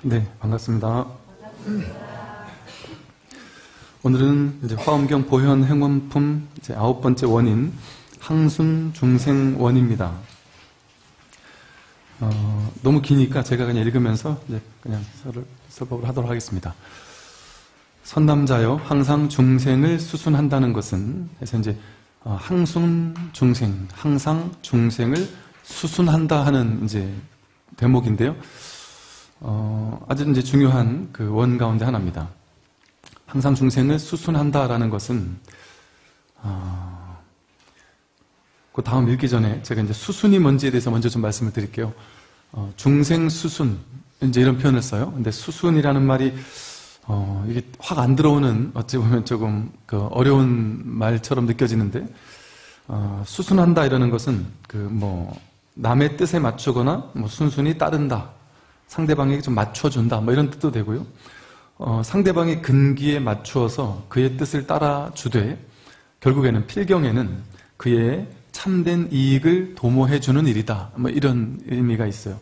네, 반갑습니다. 오늘은 이제 화엄경 보현 행원품 이제 9번째 원인 항순 중생 원입니다. 너무 기니까 제가 그냥 읽으면서 이제 그냥 설법을 하도록 하겠습니다. 선남자여, 항상 중생을 수순한다는 것은, 그래서 이제 항순 중생, 항상 중생을 수순한다 하는 이제 대목인데요. 아주 이제 중요한 그 원 가운데 하나입니다. 항상 중생을 수순한다라는 것은, 그 다음 읽기 전에 제가 이제 수순이 뭔지에 대해서 먼저 좀 말씀을 드릴게요. 중생 수순, 이제 이런 표현을 써요. 근데 수순이라는 말이, 이게 확 안 들어오는, 어찌 보면 조금 그 어려운 말처럼 느껴지는데, 수순한다 이라는 것은 남의 뜻에 맞추거나 순순히 따른다. 상대방에게 좀 맞춰준다. 이런 뜻도 되고요. 상대방의 근기에 맞추어서 그의 뜻을 따라주되, 결국에는 필경에는 그의 참된 이익을 도모해주는 일이다. 이런 의미가 있어요.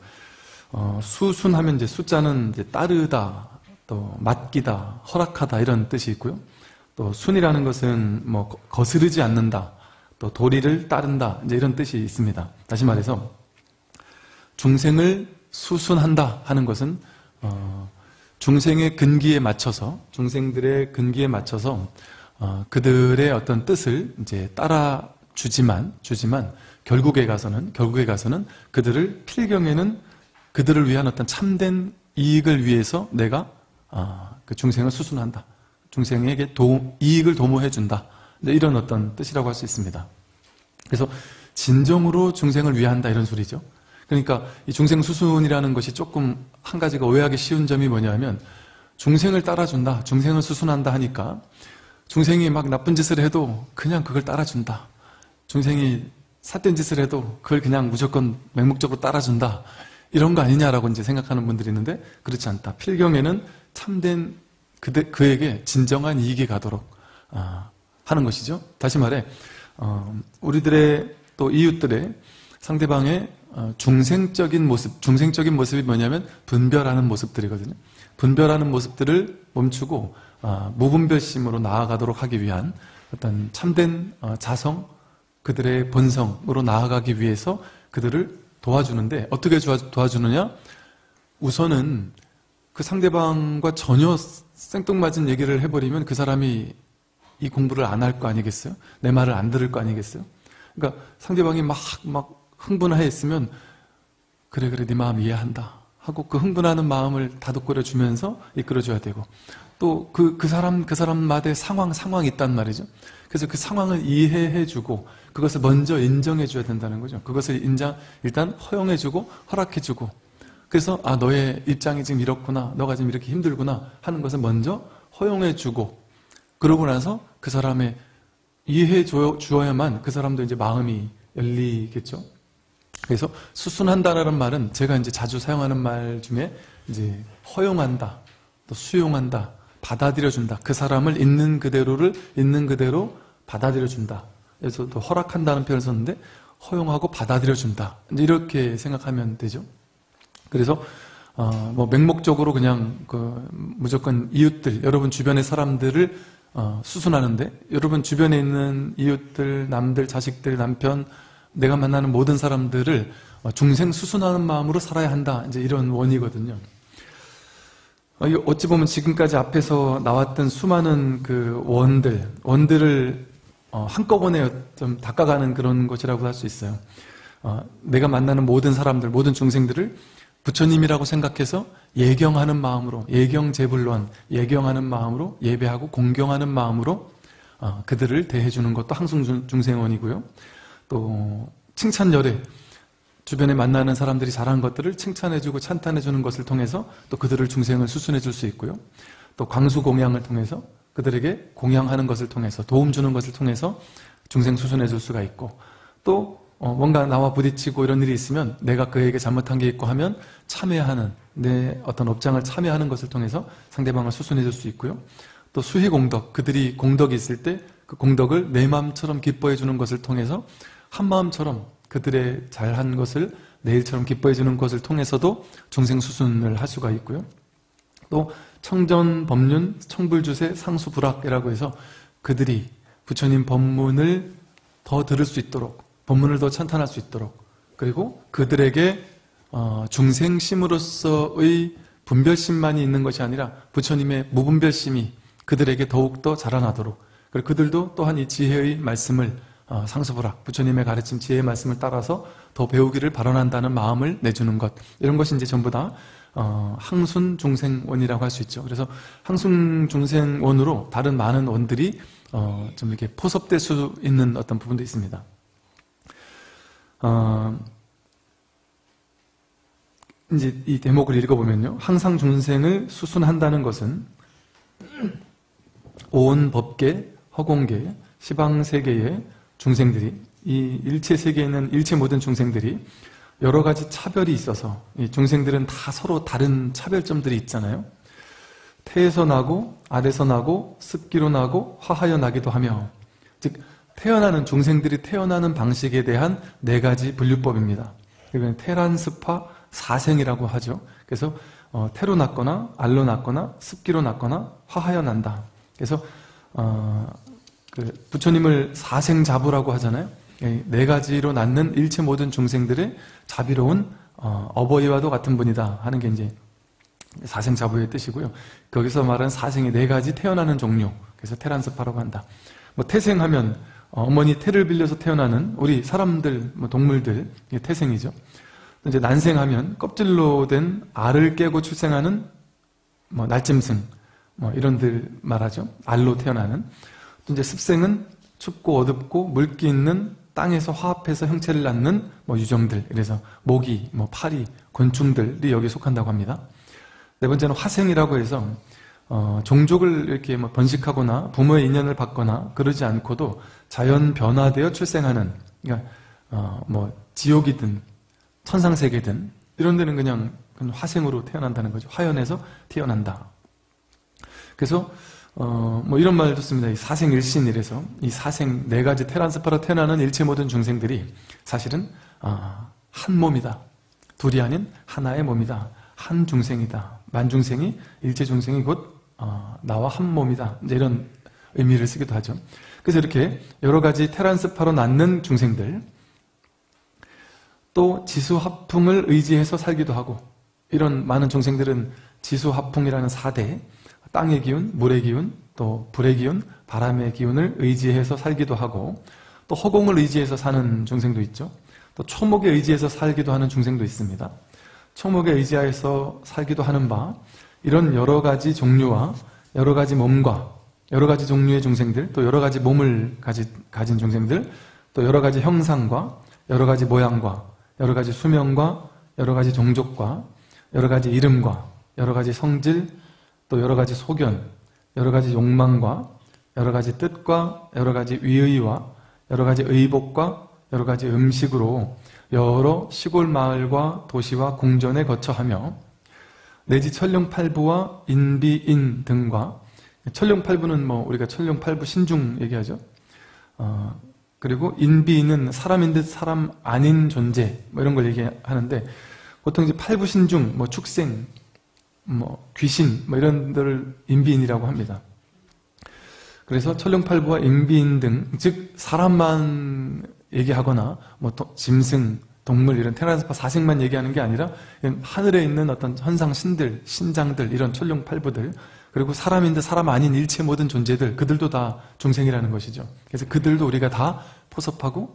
수순하면 이제 숫자는 이제 따르다, 또 맡기다, 허락하다 이런 뜻이 있고요. 또 순이라는 것은 거스르지 않는다, 또 도리를 따른다, 이제 이런 뜻이 있습니다. 다시 말해서 중생을 수순한다 하는 것은 중생의 근기에 맞춰서, 중생들의 근기에 맞춰서 그들의 어떤 뜻을 이제 따라주지만 결국에 가서는 그들을 필경에는 그들을 위한 어떤 참된 이익을 위해서 내가 그 중생을 수순한다. 중생에게 이익을 도모해준다. 이런 어떤 뜻이라고 할 수 있습니다. 그래서 진정으로 중생을 위한다 이런 소리죠. 그러니까 이 중생 수순이라는 것이 조금 한 가지가 오해하기 쉬운 점이 뭐냐면, 중생을 따라준다, 중생을 수순한다 하니까 중생이 막 나쁜 짓을 해도 그냥 그걸 따라준다. 중생이 삿된 짓을 해도 그걸 그냥 무조건 맹목적으로 따라준다. 이런 거 아니냐라고 이제 생각하는 분들이 있는데, 그렇지 않다. 필경에는 참된 그에게 진정한 이익이 가도록 하는 것이죠. 다시 말해, 우리들의 또 이웃들의 상대방의 중생적인 모습이 뭐냐면 분별하는 모습들이거든요. 분별하는 모습들을 멈추고 무분별심으로 나아가도록 하기 위한 어떤 참된 자성, 그들의 본성으로 나아가기 위해서 그들을 도와주는데, 어떻게 도와주느냐? 우선은 그 상대방과 전혀 생뚱맞은 얘기를 해버리면 그 사람이 이 공부를 안 할 거 아니겠어요? 내 말을 안 들을 거 아니겠어요? 그러니까 상대방이 막 흥분해 있으면, 그래 네 마음 이해한다 하고 그 흥분하는 마음을 다독거려 주면서 이끌어줘야 되고, 또 그 사람마다의 상황이 있단 말이죠. 그래서 그 상황을 이해해주고 그것을 먼저 인정해줘야 된다는 거죠. 그것을 일단 허용해주고 허락해주고, 그래서 너의 입장이 지금 이렇구나, 너가 지금 이렇게 힘들구나 하는 것을 먼저 허용해주고, 그러고 나서 그 사람의 이해해 주어야만 그 사람도 이제 마음이 열리겠죠. 그래서 수순한다라는 말은 제가 이제 자주 사용하는 말 중에 이제 허용한다, 또 수용한다, 받아들여준다. 그 사람을 있는 그대로 받아들여준다. 그래서 또 허락한다는 표현을 썼는데, 허용하고 받아들여준다. 이제 이렇게 생각하면 되죠. 그래서 맹목적으로 그냥 무조건 이웃들, 여러분 주변의 사람들을 수순하는데, 여러분 주변에 있는 이웃들, 남들, 자식들, 남편, 내가 만나는 모든 사람들을 중생 수순하는 마음으로 살아야 한다. 이제 이런 원이거든요. 어찌 보면 지금까지 앞에서 나왔던 수많은 그 원들을 한꺼번에 좀 닦아가는 그런 것이라고 할 수 있어요. 내가 만나는 모든 사람들, 모든 중생들을 부처님이라고 생각해서 예경하는 마음으로, 예경제불론, 예경하는 마음으로, 예배하고 공경하는 마음으로 그들을 대해주는 것도 항순중생원이고요. 또 칭찬열애, 주변에 만나는 사람들이 잘한 것들을 칭찬해주고 찬탄해주는 것을 통해서 또 그들을 중생을 수순해줄 수 있고요. 또 광수공양을 통해서 그들에게 공양하는 것을 통해서, 도움 주는 것을 통해서 중생 수순해줄 수가 있고, 또 뭔가 나와 부딪히고 이런 일이 있으면 내가 그에게 잘못한 게 있고 하면 참회하는, 내 어떤 업장을 참회하는 것을 통해서 상대방을 수순해줄 수 있고요. 또 수희공덕, 그들이 공덕이 있을 때 그 공덕을 내 마음처럼 기뻐해 주는 것을 통해서 한 마음처럼 그들의 잘한 것을 내 일처럼 기뻐해 주는 것을 통해서도 중생 수순을 할 수가 있고요. 또 청전, 법륜, 청불주세, 상수불학이라고 해서 그들이 부처님 법문을 더 들을 수 있도록, 법문을 더 찬탄할 수 있도록, 그리고 그들에게 중생심으로서의 분별심만이 있는 것이 아니라 부처님의 무분별심이 그들에게 더욱더 자라나도록, 그리고 그들도 또한 이 지혜의 말씀을 상수불학, 부처님의 가르침 지혜의 말씀을 따라서 더 배우기를 발언한다는 마음을 내주는 것, 이런 것이 이제 전부 다 항순중생원이라고 할 수 있죠. 그래서 항순중생원으로 다른 많은 원들이 좀 이렇게 포섭될 수 있는 어떤 부분도 있습니다. 이제 이 대목을 읽어보면요, 항상 중생을 수순한다는 것은 온 법계, 허공계, 시방세계의 중생들이, 이 일체세계에 있는 일체 모든 중생들이 여러 가지 차별이 있어서, 이 중생들은 다 서로 다른 차별점들이 있잖아요. 태에서 나고 아래서 나고 습기로 나고 화하여 나기도 하며, 즉 태어나는 중생들이 태어나는 방식에 대한 네 가지 분류법입니다. 이건 태란습화 사생이라고 하죠. 그래서 태로 났거나 알로 났거나 습기로 났거나 화하여 난다. 그래서 부처님을 사생자부라고 하잖아요. 네 가지로 낳는 일체 모든 중생들의 자비로운 어버이와도 같은 분이다 하는 게 이제 사생자부의 뜻이고요. 거기서 말하는 사생의 네 가지 태어나는 종류, 그래서 태란습화라고 한다. 뭐 태생하면 어머니 태를 빌려서 태어나는 우리 사람들, 뭐 동물들, 이게 태생이죠. 이제 난생하면 껍질로 된 알을 깨고 출생하는 뭐 날짐승, 뭐 이런들 말하죠. 알로 태어나는. 또 이제 습생은 춥고 어둡고 물기 있는 땅에서 화합해서 형체를 낳는 뭐 유정들, 그래서 모기, 뭐 파리, 곤충들이 여기에 속한다고 합니다. 네 번째는 화생이라고 해서 종족을 이렇게 뭐 번식하거나 부모의 인연을 받거나 그러지 않고도 자연 변화되어 출생하는, 그러니까 뭐 지옥이든 천상세계든 이런 데는 그냥 화생으로 태어난다는 거죠. 화연에서 태어난다. 그래서 뭐 이런 말도 씁니다. 이 사생일신이래서 이 사생 네 가지 태란스파로 태어나는 일체 모든 중생들이 사실은 한 몸이다. 둘이 아닌 하나의 몸이다. 한 중생이다. 만중생이 일체 중생이 곧 나와 한 몸이다. 이제 이런 의미를 쓰기도 하죠. 그래서 이렇게 여러 가지 테란스파로 낳는 중생들, 또 지수화풍을 의지해서 살기도 하고, 이런 많은 중생들은 지수화풍이라는 4대, 땅의 기운, 물의 기운, 또 불의 기운, 바람의 기운을 의지해서 살기도 하고, 또 허공을 의지해서 사는 중생도 있죠. 또 초목에 의지해서 살기도 하는 중생도 있습니다. 초목에 의지해서 살기도 하는 바, 이런 여러 가지 종류와 여러 가지 몸과 여러 가지 종류의 중생들, 또 여러 가지 몸을 가진 중생들, 또 여러 가지 형상과 여러 가지 모양과 여러 가지 수명과 여러 가지 종족과 여러 가지 이름과 여러 가지 성질, 또 여러 가지 소견, 여러 가지 욕망과 여러 가지 뜻과 여러 가지 위의와 여러 가지 의복과 여러 가지 음식으로 여러 시골 마을과 도시와 궁전에 거처하며, 내지 천룡팔부와 인비인 등과, 천룡팔부는 뭐 우리가 천룡팔부 신중 얘기하죠. 그리고 인비인은 사람인 듯 사람 아닌 존재, 뭐 이런 걸 얘기하는데, 보통 이제 팔부신중, 뭐 축생, 뭐 귀신, 뭐 이런 데를 인비인이라고 합니다. 그래서 천룡팔부와 인비인 등, 즉 사람만 얘기하거나 뭐 짐승, 동물, 이런 테라스파 사생만 얘기하는 게 아니라 하늘에 있는 어떤 현상 신들, 신장들, 이런 천룡팔부들, 그리고 사람인 듯 사람 아닌 일체 모든 존재들, 그들도 다 중생이라는 것이죠. 그래서 그들도 우리가 다 포섭하고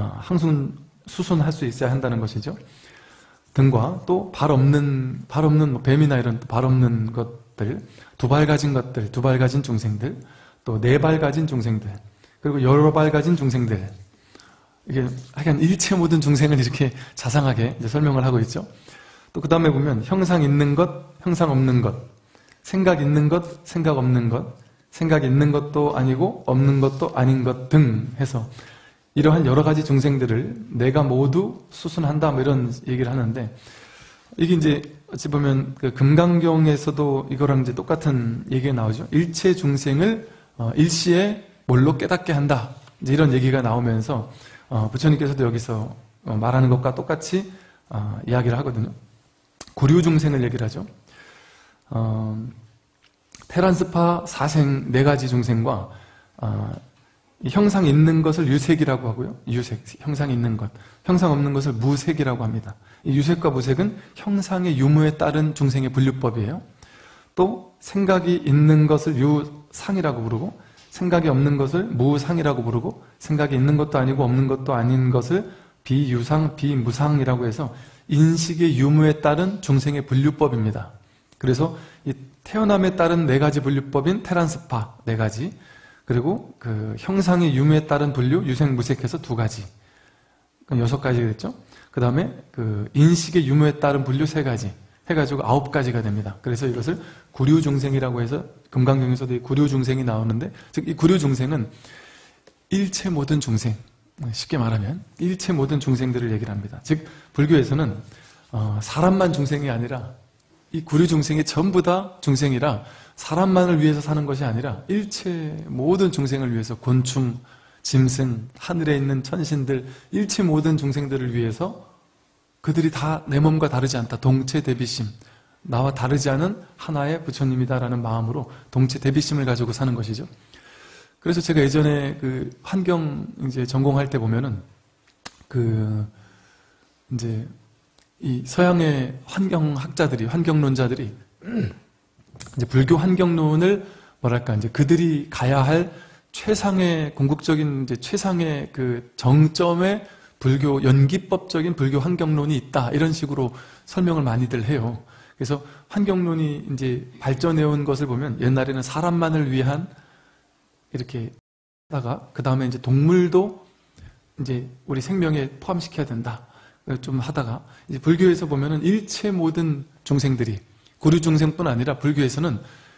수순할 수 있어야 한다는 것이죠. 등과 또 발 없는 뭐 뱀이나 이런 발 없는 것들, 두 발 가진 것들, 두 발 가진 중생들, 또 네 발 가진 중생들, 그리고 여러 발 가진 중생들, 이게 하여간 일체 모든 중생을 이렇게 자상하게 이제 설명을 하고 있죠. 또 그 다음에 보면 형상 있는 것, 형상 없는 것, 생각 있는 것, 생각 없는 것, 생각 있는 것도 아니고 없는 것도 아닌 것 등 해서 이러한 여러 가지 중생들을 내가 모두 수순한다, 뭐 이런 얘기를 하는데, 이게 이제 어찌 보면 그 금강경에서도 이거랑 이제 똑같은 얘기가 나오죠. 일체 중생을 일시에 뭘로 깨닫게 한다, 이제 이런 얘기가 나오면서 부처님께서도 여기서 말하는 것과 똑같이 이야기를 하거든요. 구류 중생을 얘기를 하죠. 테란스파 사생 네 가지 중생과 이 형상 있는 것을 유색이라고 하고요. 유색, 형상 있는 것. 형상 없는 것을 무색이라고 합니다. 이 유색과 무색은 형상의 유무에 따른 중생의 분류법이에요. 또 생각이 있는 것을 유상이라고 부르고 생각이 없는 것을 무상이라고 부르고 생각이 있는 것도 아니고 없는 것도 아닌 것을 비유상, 비무상이라고 해서 인식의 유무에 따른 중생의 분류법입니다. 그래서 이 태어남에 따른 네 가지 분류법인 테란스파 네 가지, 그리고 그 형상의 유무에 따른 분류 유색, 무색해서 두 가지, 그럼 6가지가 됐죠. 그 다음에 그 인식의 유무에 따른 분류 세 가지 해가지고 9가지가 됩니다. 그래서 이것을 구류중생이라고 해서 금강경에서도 이 구류중생이 나오는데, 즉 이 구류중생은 일체 모든 중생, 쉽게 말하면 일체 모든 중생들을 얘기를 합니다. 즉 불교에서는 사람만 중생이 아니라 이 구류중생이 전부 다 중생이라 사람만을 위해서 사는 것이 아니라 일체 모든 중생을 위해서 곤충, 짐승, 하늘에 있는 천신들, 일체 모든 중생들을 위해서 그들이 다 내 몸과 다르지 않다. 동체 대비심. 나와 다르지 않은 하나의 부처님이다라는 마음으로 동체 대비심을 가지고 사는 것이죠. 그래서 제가 예전에 그 환경 이제 전공할 때 보면은 이제 이 서양의 환경학자들이, 환경론자들이 이제 불교 환경론을 뭐랄까 이제 그들이 가야 할 최상의 궁극적인 이제 최상의 그 정점의 불교 연기법적인 불교 환경론이 있다, 이런 식으로 설명을 많이들 해요. 그래서 환경론이 이제 발전해 온 것을 보면 옛날에는 사람만을 위한 이렇게 하다가 그 다음에 이제 동물도 이제 우리 생명에 포함시켜야 된다 좀 하다가 이제 불교에서 보면은 일체 모든 중생들이 구류중생뿐 아니라 불교에서는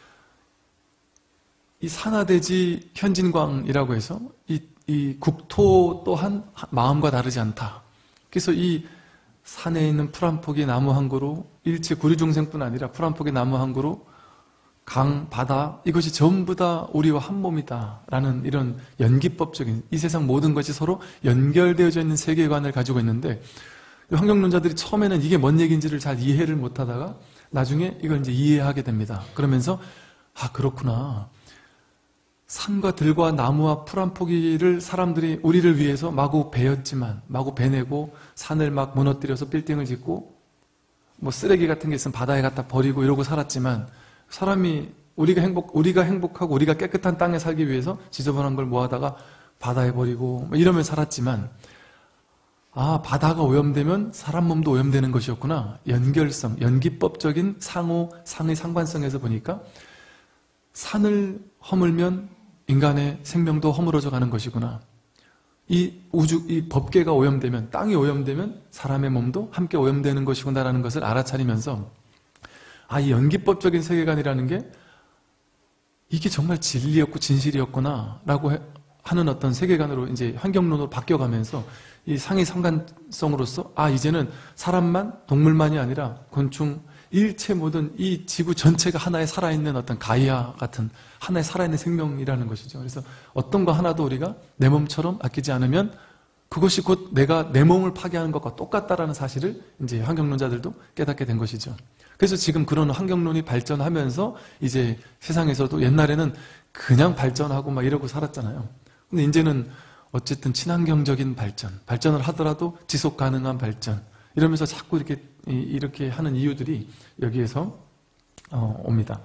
이 산하대지 현진광이라고 해서 이 국토 또한 마음과 다르지 않다. 그래서 이 산에 있는 풀 한 폭의 나무 한 그루, 일체 구류중생뿐 아니라 풀 한 폭의 나무 한 그루, 강, 바다, 이것이 전부 다 우리와 한 몸이다 라는 이런 연기법적인, 이 세상 모든 것이 서로 연결되어져 있는 세계관을 가지고 있는데, 환경론자들이 처음에는 이게 뭔 얘기인지를 잘 이해를 못하다가 나중에 이걸 이제 이해하게 됩니다. 그러면서 아, 그렇구나. 산과 들과 나무와 풀 한 포기를 사람들이 우리를 위해서 마구 베었지만, 마구 베내고 산을 막 무너뜨려서 빌딩을 짓고 뭐 쓰레기 같은 게 있으면 바다에 갖다 버리고 이러고 살았지만, 사람이 우리가 행복하고 우리가 깨끗한 땅에 살기 위해서 지저분한 걸 모아다가 바다에 버리고 이러면 살았지만, 아, 바다가 오염되면 사람 몸도 오염되는 것이었구나. 연결성, 연기법적인 상의 상관성에서 보니까 산을 허물면 인간의 생명도 허물어져 가는 것이구나. 이 법계가 오염되면, 땅이 오염되면 사람의 몸도 함께 오염되는 것이구나라는 것을 알아차리면서, 아, 이 연기법적인 세계관이라는 게 이게 정말 진리였고 진실이었구나 라고 하는 어떤 세계관으로 이제 환경론으로 바뀌어가면서 이 상의 상관성으로서, 아, 이제는 사람만, 동물만이 아니라 곤충, 일체 모든 이 지구 전체가 하나의 살아있는 어떤 가이아 같은 하나의 살아있는 생명이라는 것이죠. 그래서 어떤 거 하나도 우리가 내 몸처럼 아끼지 않으면 그것이 곧 내가 내 몸을 파괴하는 것과 똑같다라는 사실을 이제 환경론자들도 깨닫게 된 것이죠. 그래서 지금 그런 환경론이 발전하면서 이제 세상에서도 옛날에는 그냥 발전하고 막 이러고 살았잖아요. 근데 이제는 어쨌든 친환경적인 발전을 하더라도 지속 가능한 발전, 이러면서 자꾸 이렇게 하는 이유들이 여기에서 옵니다.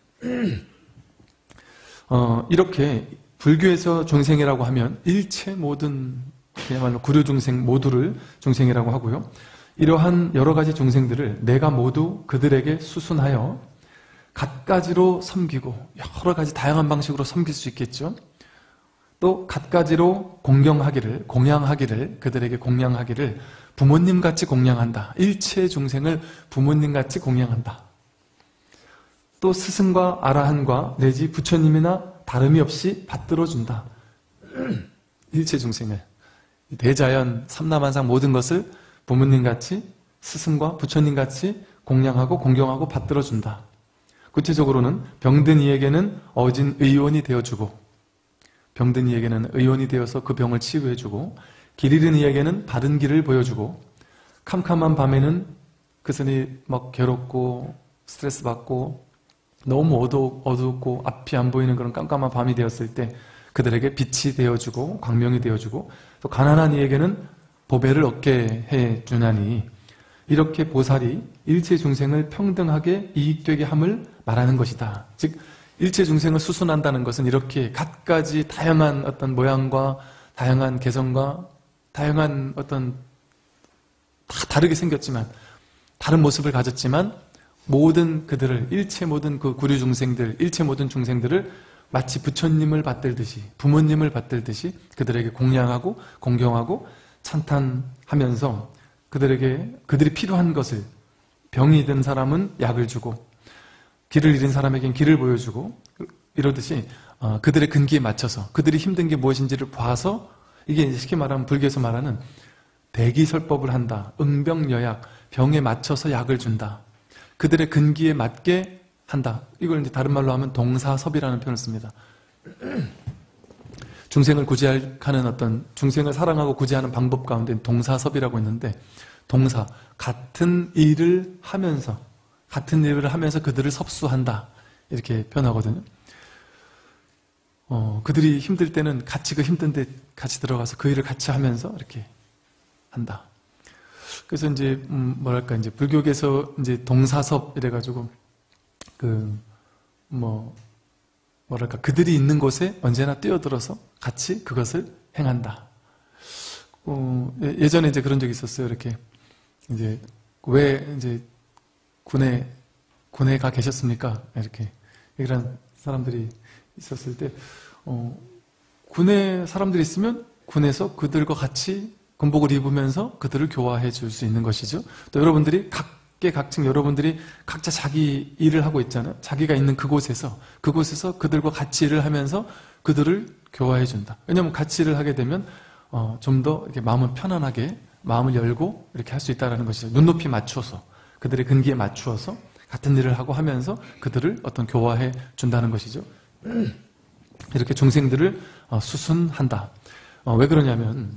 이렇게 불교에서 중생이라고 하면 일체 모든 그야말로 구류중생 모두를 중생이라고 하고요. 이러한 여러 가지 중생들을 내가 모두 그들에게 수순하여 갖가지로 섬기고, 여러 가지 다양한 방식으로 섬길 수 있겠죠. 또 갖가지로 공양하기를 그들에게 공양하기를 부모님같이 공양한다. 일체 중생을 부모님같이 공양한다. 또 스승과 아라한과 내지 부처님이나 다름이 없이 받들어준다. 일체 중생을, 대자연, 삼라만상 모든 것을 부모님같이 스승과 부처님같이 공양하고 공경하고 받들어준다. 구체적으로는 병든 이에게는 어진 의원이 되어주고, 병든 이에게는 의원이 되어서 그 병을 치유해주고, 길 잃은 이에게는 바른 길을 보여주고, 캄캄한 밤에는 그선이 막 괴롭고 스트레스 받고 너무 어둡고 앞이 안 보이는 그런 깜깜한 밤이 되었을 때 그들에게 빛이 되어주고 광명이 되어주고 또 가난한 이에게는 보배를 얻게 해주나니 이렇게 보살이 일체 중생을 평등하게 이익되게 함을 말하는 것이다. 즉 일체 중생을 수순한다는 것은 이렇게 갖가지 다양한 어떤 모양과 다양한 개성과 다양한 어떤 다 다르게 생겼지만 다른 모습을 가졌지만 모든 그들을 일체 모든 그 구류 중생들 일체 모든 중생들을 마치 부처님을 받들듯이 부모님을 받들듯이 그들에게 공양하고 공경하고 찬탄하면서 그들이 필요한 것을 병이 든 사람은 약을 주고 길을 잃은 사람에겐 길을 보여주고 이러듯이 그들의 근기에 맞춰서 그들이 힘든 게 무엇인지를 봐서 이게 쉽게 말하면 불교에서 말하는 대기설법을 한다. 응병여약, 병에 맞춰서 약을 준다. 그들의 근기에 맞게 한다. 이걸 이제 다른 말로 하면 동사섭이라는 표현을 씁니다. 중생을 구제하는 어떤 중생을 사랑하고 구제하는 방법 가운데 동사섭이라고 있는데 동사, 같은 일을 하면서 그들을 섭수한다. 이렇게 표현하거든요. 그들이 힘들 때는 같이 그 힘든데 같이 들어가서 그 일을 같이 하면서 이렇게 한다. 그래서 이제 뭐랄까 이제 불교계에서 이제 동사섭 이래가지고 뭐랄까 그들이 있는 곳에 언제나 뛰어들어서 같이 그것을 행한다. 예전에 이제 그런 적이 있었어요. 이렇게 이제 왜 이제 군에 가 계셨습니까? 이렇게 이런 사람들이 있었을 때 군에 사람들이 있으면 군에서 그들과 같이 군복을 입으면서 그들을 교화해 줄 수 있는 것이죠. 또 여러분들이 각계각층 여러분들이 각자 자기 일을 하고 있잖아요. 자기가 있는 그곳에서 그들과 같이 일을 하면서 그들을 교화해 준다. 왜냐하면 같이 일을 하게 되면 좀 더 이렇게 마음을 편안하게 마음을 열고 이렇게 할 수 있다는 것이죠. 눈높이 맞추어서 그들의 근기에 맞추어서 같은 일을 하고 하면서 그들을 어떤 교화해 준다는 것이죠. 이렇게 중생들을 수순한다. 왜 그러냐면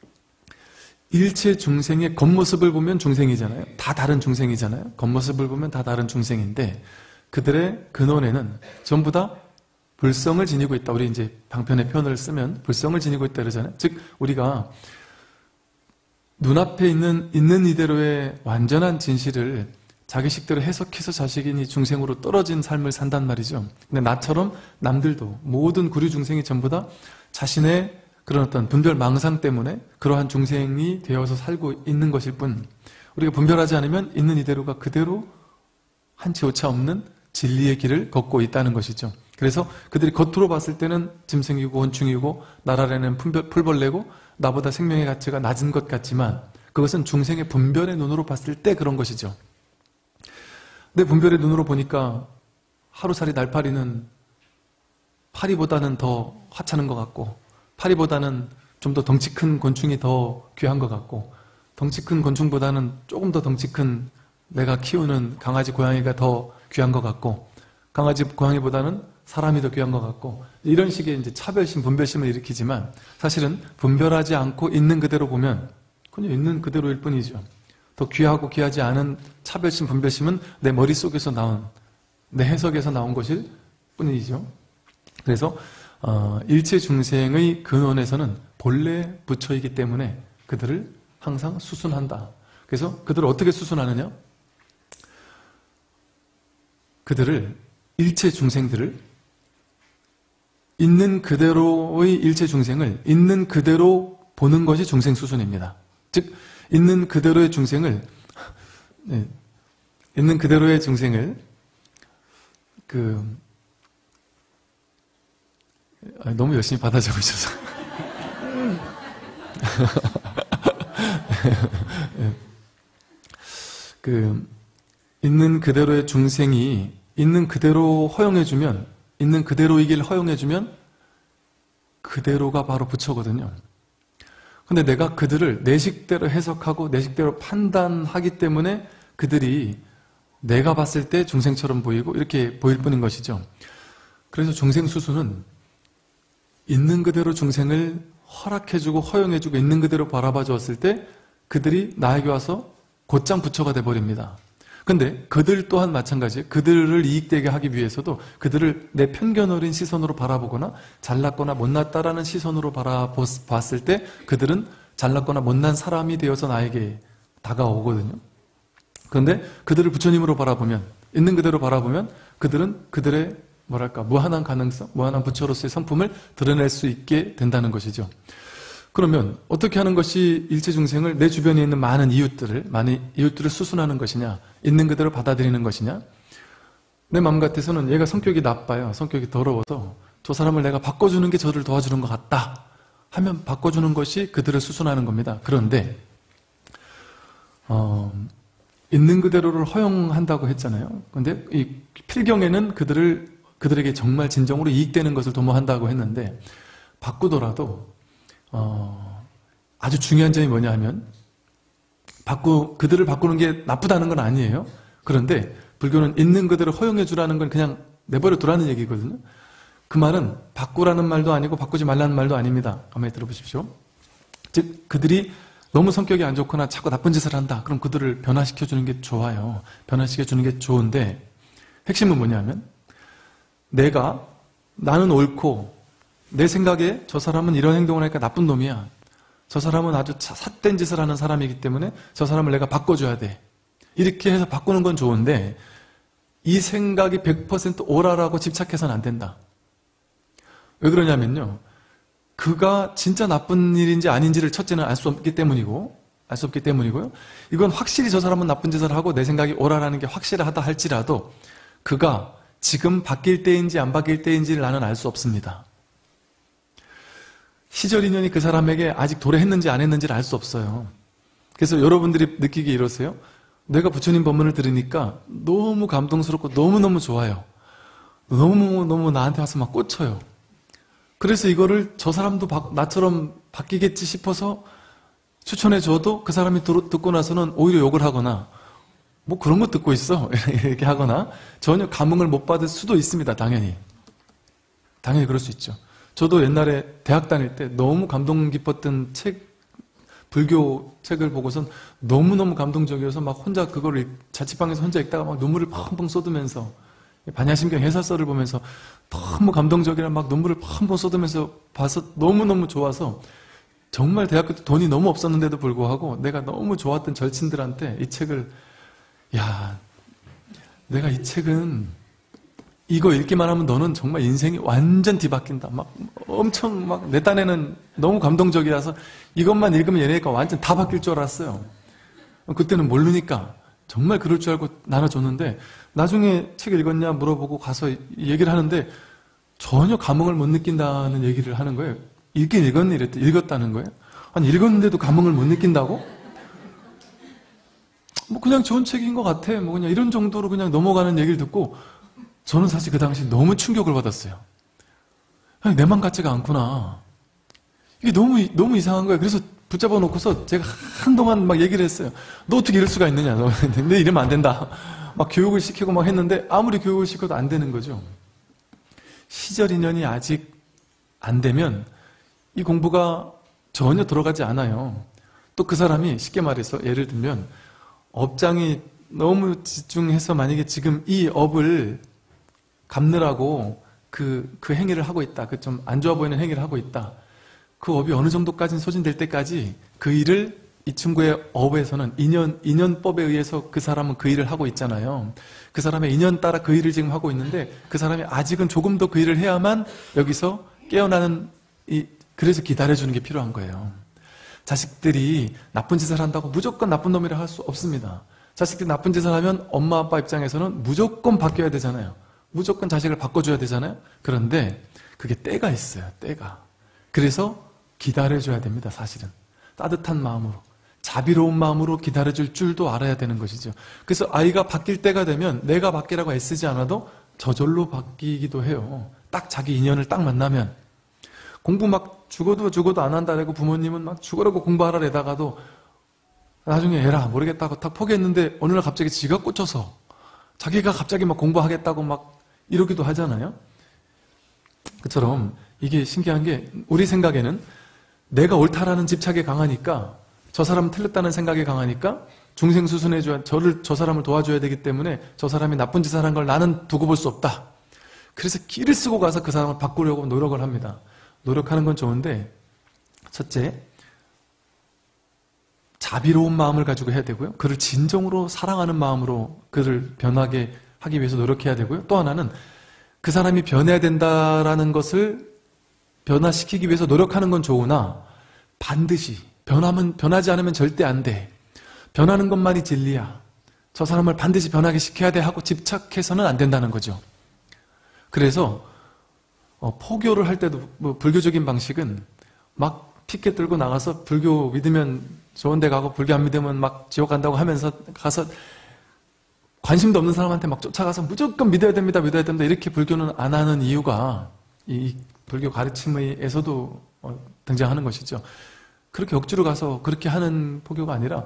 일체 중생의 겉모습을 보면 중생이잖아요. 다 다른 중생이잖아요. 겉모습을 보면 다 다른 중생인데 그들의 근원에는 전부 다 불성을 지니고 있다. 우리 이제 방편의 표현을 쓰면 불성을 지니고 있다 그러잖아요. 즉 우리가 눈앞에 있는 이대로의 완전한 진실을 자기식대로 해석해서 자식이니 중생으로 떨어진 삶을 산단 말이죠. 근데 나처럼 남들도 모든 구류 중생이 전부 다 자신의 그런 어떤 분별 망상 때문에 그러한 중생이 되어서 살고 있는 것일 뿐 우리가 분별하지 않으면 있는 이대로가 그대로 한치 오차 없는 진리의 길을 걷고 있다는 것이죠. 그래서 그들이 겉으로 봤을 때는 짐승이고 곤충이고 날 아래는 풀벌레고 나보다 생명의 가치가 낮은 것 같지만 그것은 중생의 분별의 눈으로 봤을 때 그런 것이죠. 내 분별의 눈으로 보니까 하루살이 날파리는 파리보다는 더 하찮은 것 같고 파리보다는 좀 더 덩치 큰 곤충이 더 귀한 것 같고 덩치 큰 곤충보다는 조금 더 덩치 큰 내가 키우는 강아지 고양이가 더 귀한 것 같고 강아지 고양이보다는 사람이 더 귀한 것 같고 이런 식의 이제 차별심 분별심을 일으키지만 사실은 분별하지 않고 있는 그대로 보면 그냥 있는 그대로일 뿐이죠. 더 귀하고 귀하지 않은 차별심 분별심은 내 머릿속에서 나온 내 해석에서 나온 것일 뿐이죠. 그래서 일체 중생의 근원에서는 본래 부처이기 때문에 그들을 항상 수순한다. 그래서 그들을 어떻게 수순하느냐? 그들을 일체 중생들을 있는 그대로의 일체 중생을 있는 그대로 보는 것이 중생 수순입니다. 즉 있는 그대로의 중생을 있는 그대로의 중생을 너무 열심히 받아 적으셔서 있는 그대로의 중생이 있는 그대로 허용해주면 있는 그대로이길 허용해주면 그대로가 바로 부처거든요. 근데 내가 그들을 내 식대로 해석하고 내 식대로 판단하기 때문에 그들이 내가 봤을 때 중생처럼 보이고 이렇게 보일 뿐인 것이죠. 그래서 중생 수수는 있는 그대로 중생을 허락해주고 허용해주고 있는 그대로 바라봐 주었을 때 그들이 나에게 와서 곧장 부처가 돼버립니다. 근데 그들 또한 마찬가지예요. 그들을 이익되게 하기 위해서도 그들을 내 편견 어린 시선으로 바라보거나 잘났거나 못났다라는 시선으로 바라봤을 때 그들은 잘났거나 못난 사람이 되어서 나에게 다가오거든요. 그런데 그들을 부처님으로 바라보면, 있는 그대로 바라보면 그들은 그들의 무한한 가능성, 무한한 부처로서의 성품을 드러낼 수 있게 된다는 것이죠. 그러면 어떻게 하는 것이 일체중생을, 내 주변에 있는 많은 이웃들을 수순하는 것이냐, 있는 그대로 받아들이는 것이냐? 내 마음 같아서는 얘가 성격이 나빠요. 성격이 더러워서 저 사람을 내가 바꿔주는 게 저를 도와주는 것 같다 하면 바꿔주는 것이 그들을 수순하는 겁니다. 그런데 있는 그대로를 허용한다고 했잖아요. 그런데 이 필경에는 그들에게 정말 진정으로 이익되는 것을 도모한다고 했는데, 바꾸더라도 아주 중요한 점이 뭐냐 하면, 그들을 바꾸는 게 나쁘다는 건 아니에요. 그런데 불교는 있는 그대로 허용해 주라는 건 그냥 내버려 두라는 얘기거든요. 그 말은 바꾸라는 말도 아니고 바꾸지 말라는 말도 아닙니다. 가만히 들어보십시오. 즉 그들이 너무 성격이 안 좋거나 자꾸 나쁜 짓을 한다. 그럼 그들을 변화시켜 주는 게 좋아요. 변화시켜 주는 게 좋은데, 핵심은 뭐냐면, 나는 옳고 내 생각에 저 사람은 이런 행동을 하니까 나쁜 놈이야. 저 사람은 아주 삿된 짓을 하는 사람이기 때문에 저 사람을 내가 바꿔줘야 돼. 이렇게 해서 바꾸는 건 좋은데, 이 생각이 100% 옳아라고 집착해서는 안 된다. 왜 그러냐면요, 그가 진짜 나쁜 일인지 아닌지를 첫째는 알 수 없기 때문이고요. 이건 확실히 저 사람은 나쁜 짓을 하고 내 생각이 옳아라는 게 확실하다 할지라도 그가 지금 바뀔 때인지 안 바뀔 때인지를 나는 알 수 없습니다. 시절 인연이 그 사람에게 아직 도래했는지 안 했는지를 알 수 없어요. 그래서 여러분들이 느끼기 이러세요? 내가 부처님 법문을 들으니까 너무 감동스럽고 너무너무 좋아요. 너무너무 나한테 와서 막 꽂혀요. 그래서 이거를 저 사람도 나처럼 바뀌겠지 싶어서 추천해줘도 그 사람이 듣고 나서는 오히려 욕을 하거나, 뭐 그런 거 듣고 있어 이렇게 하거나 전혀 감흥을 못 받을 수도 있습니다. 당연히 그럴 수 있죠. 저도 옛날에 대학 다닐 때 너무 감동 깊었던 불교 책을 보고선 너무너무 감동적이어서 막 혼자 그거를 자취방에서 혼자 읽다가 막 눈물을 펑펑 쏟으면서, 반야심경 해설서를 보면서 너무 감동적이라 막 눈물을 펑펑 쏟으면서 봐서 너무너무 좋아서, 정말 대학교 때 돈이 너무 없었는데도 불구하고 내가 너무 좋았던 절친들한테 이 책을, 내가 이 책은 이거 읽기만 하면 너는 정말 인생이 완전 뒤바뀐다. 엄청 내 딴에는 너무 감동적이라서 이것만 읽으면 얘네가 완전 다 바뀔 줄 알았어요. 그때는 모르니까 정말 그럴 줄 알고 나눠줬는데, 나중에 책 읽었냐 물어보고 가서 얘기를 하는데 전혀 감흥을 못 느낀다는 얘기를 하는 거예요. 읽긴 읽었니? 읽었다는 거예요. 아니, 읽었는데도 감흥을 못 느낀다고? 그냥 좋은 책인 것 같아. 그냥 이런 정도로 그냥 넘어가는 얘기를 듣고, 저는 사실 그 당시 너무 충격을 받았어요. 내만 같지가 않구나. 이게 너무 이상한 거예요. 그래서 붙잡아 놓고서 제가 한동안 막 얘기를 했어요. 너 어떻게 이럴 수가 있느냐. 너 이러면 안 된다. 막 교육을 시키고 막 했는데 아무리 교육을 시켜도 안 되는 거죠. 시절 인연이 아직 안 되면 이 공부가 전혀 들어가지 않아요. 또 그 사람이 쉽게 말해서 예를 들면 업장이 너무 집중해서 만약에 지금 이 업을 갚느라고 그 행위를 하고 있다. 그 좀 안 좋아 보이는 행위를 하고 있다. 그 업이 어느 정도까지 소진될 때까지 그 일을, 이 친구의 업에서는 인연법에 의해서 그 사람은 그 일을 하고 있잖아요. 그 사람의 인연 따라 그 일을 지금 하고 있는데 그 사람이 아직은 조금 더 그 일을 해야만 여기서 깨어나는, 그래서 기다려주는 게 필요한 거예요. 자식들이 나쁜 짓을 한다고 무조건 나쁜 놈이라 할 수 없습니다. 자식들이 나쁜 짓을 하면 엄마 아빠 입장에서는 무조건 바뀌어야 되잖아요. 무조건 자식을 바꿔줘야 되잖아요. 그런데 그게 때가 있어요. 때가. 그래서 기다려줘야 됩니다. 사실은 따뜻한 마음으로, 자비로운 마음으로 기다려줄 줄도 알아야 되는 것이죠. 그래서 아이가 바뀔 때가 되면 내가 바뀌라고 애쓰지 않아도 저절로 바뀌기도 해요. 딱 자기 인연을 딱 만나면. 공부 막 죽어도 안 한다라고 부모님은 막 죽으라고 공부하라 내다가도 나중에 에라 모르겠다고 딱 포기했는데 어느 날 갑자기 지가 꽂혀서 자기가 갑자기 막 공부하겠다고 막 이러기도 하잖아요. 그처럼 이게 신기한 게, 우리 생각에는 내가 옳다라는 집착이 강하니까, 저 사람은 틀렸다는 생각이 강하니까 중생수순해줘야, 저 사람을 도와줘야 되기 때문에 저 사람이 나쁜 짓을 한 걸 나는 두고 볼 수 없다. 그래서 기를 쓰고 가서 그 사람을 바꾸려고 노력을 합니다. 노력하는 건 좋은데, 첫째, 자비로운 마음을 가지고 해야 되고요. 그를 진정으로 사랑하는 마음으로 그를 변하게 하기 위해서 노력해야 되고요. 또 하나는 그 사람이 변해야 된다라는 것을 변화시키기 위해서 노력하는 건 좋으나 반드시 변하지 않으면 절대 안 돼. 변하는 것만이 진리야. 저 사람을 반드시 변하게 시켜야 돼 하고 집착해서는 안 된다는 거죠. 그래서 포교를 할 때도 불교적인 방식은 막 피켓 들고 나가서 불교 믿으면 좋은 데 가고 불교 안 믿으면 막 지옥 간다고 하면서 가서 관심도 없는 사람한테 막 쫓아가서 무조건 믿어야 됩니다, 믿어야 됩니다 이렇게 불교는 안 하는 이유가 이 불교 가르침에서도 등장하는 것이죠. 그렇게 억지로 가서 그렇게 하는 포교가 아니라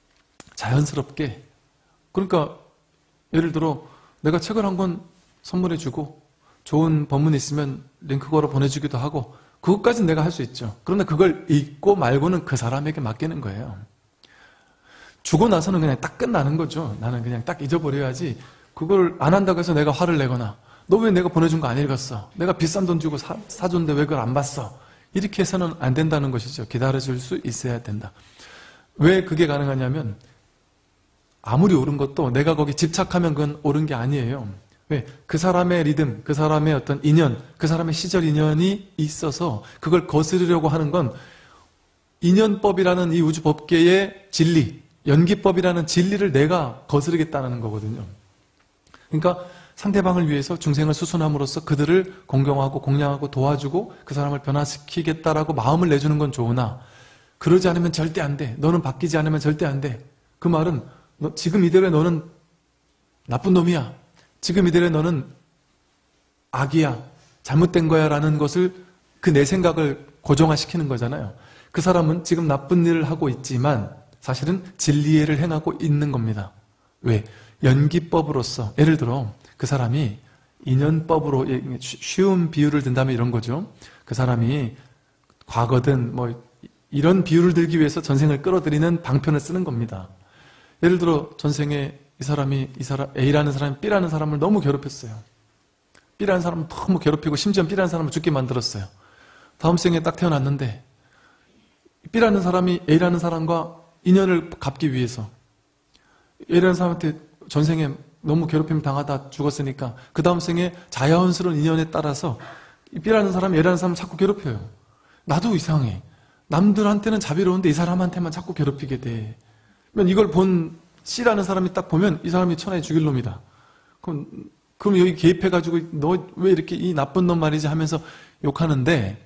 자연스럽게, 그러니까 예를 들어 내가 책을 한 권 선물해주고 좋은 법문 있으면 링크 걸어 보내주기도 하고 그것까지는 내가 할 수 있죠. 그런데 그걸 읽고 말고는 그 사람에게 맡기는 거예요. 주고 나서는 그냥 딱 끝나는 거죠. 나는 그냥 딱 잊어버려야지 그걸 안 한다고 해서 내가 화를 내거나 너 왜 내가 보내준 거 안 읽었어? 내가 비싼 돈 주고 사줬는데 왜 그걸 안 봤어? 이렇게 해서는 안 된다는 것이죠. 기다려줄 수 있어야 된다. 왜 그게 가능하냐면 아무리 옳은 것도 내가 거기 집착하면 그건 옳은 게 아니에요. 왜? 그 사람의 리듬, 그 사람의 어떤 인연, 그 사람의 시절 인연이 있어서 그걸 거스르려고 하는 건 인연법이라는 이 우주 법계의 진리, 연기법이라는 진리를 내가 거스르겠다는 거거든요. 그러니까 상대방을 위해서 중생을 수순함으로써 그들을 공경하고 공양하고 도와주고 그 사람을 변화시키겠다라고 마음을 내주는 건 좋으나 그러지 않으면 절대 안 돼. 너는 바뀌지 않으면 절대 안 돼. 그 말은 지금 이대로에 너는 나쁜 놈이야. 지금 이대로에 너는 악이야. 잘못된 거야 라는 것을 그 내 생각을 고정화시키는 거잖아요. 그 사람은 지금 나쁜 일을 하고 있지만 사실은 진리의 일을 행하고 있는 겁니다. 왜? 연기법으로서 예를 들어 그 사람이 인연법으로 쉬운 비유를 든다면 이런 거죠. 그 사람이 과거든 뭐 이런 비유를 들기 위해서 전생을 끌어들이는 방편을 쓰는 겁니다. 예를 들어 전생에 A라는 사람이 B라는 사람을 너무 괴롭혔어요. B라는 사람을 너무 괴롭히고 심지어 B라는 사람을 죽게 만들었어요. 다음 생에 딱 태어났는데 B라는 사람이 A라는 사람과 인연을 갚기 위해서 A라는 사람한테 전생에 너무 괴롭힘 당하다 죽었으니까 그 다음 생에 자연스러운 인연에 따라서 B라는 사람이 A라는 사람을 자꾸 괴롭혀요. 나도 이상해. 남들한테는 자비로운데 이 사람한테만 자꾸 괴롭히게 돼. 이걸 본 C라는 사람이 딱 보면 이 사람이 천하에 죽일 놈이다. 그럼 여기 개입해가지고 너 왜 이렇게 이 나쁜 놈 말이지 하면서 욕하는데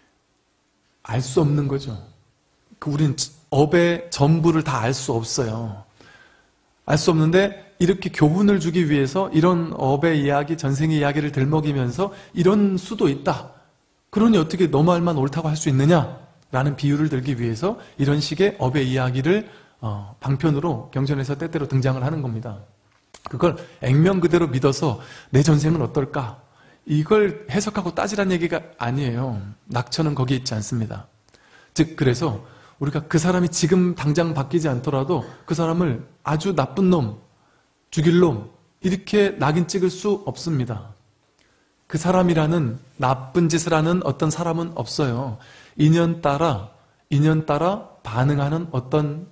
알 수 없는 거죠. 우리는 업의 전부를 다 알 수 없어요. 알 수 없는데 이렇게 교훈을 주기 위해서 이런 업의 이야기, 전생의 이야기를 들먹이면서 이런 수도 있다. 그러니 어떻게 너 말만 옳다고 할 수 있느냐? 라는 비유를 들기 위해서 이런 식의 업의 이야기를 방편으로 경전에서 때때로 등장을 하는 겁니다. 그걸 액면 그대로 믿어서 내 전생은 어떨까? 이걸 해석하고 따지란 얘기가 아니에요. 낙처는 거기에 있지 않습니다. 즉 그래서 우리가 그 사람이 지금 당장 바뀌지 않더라도 그 사람을 아주 나쁜 놈, 죽일 놈 이렇게 낙인 찍을 수 없습니다. 그 사람이라는 나쁜 짓을 하는 어떤 사람은 없어요. 인연 따라 반응하는 어떤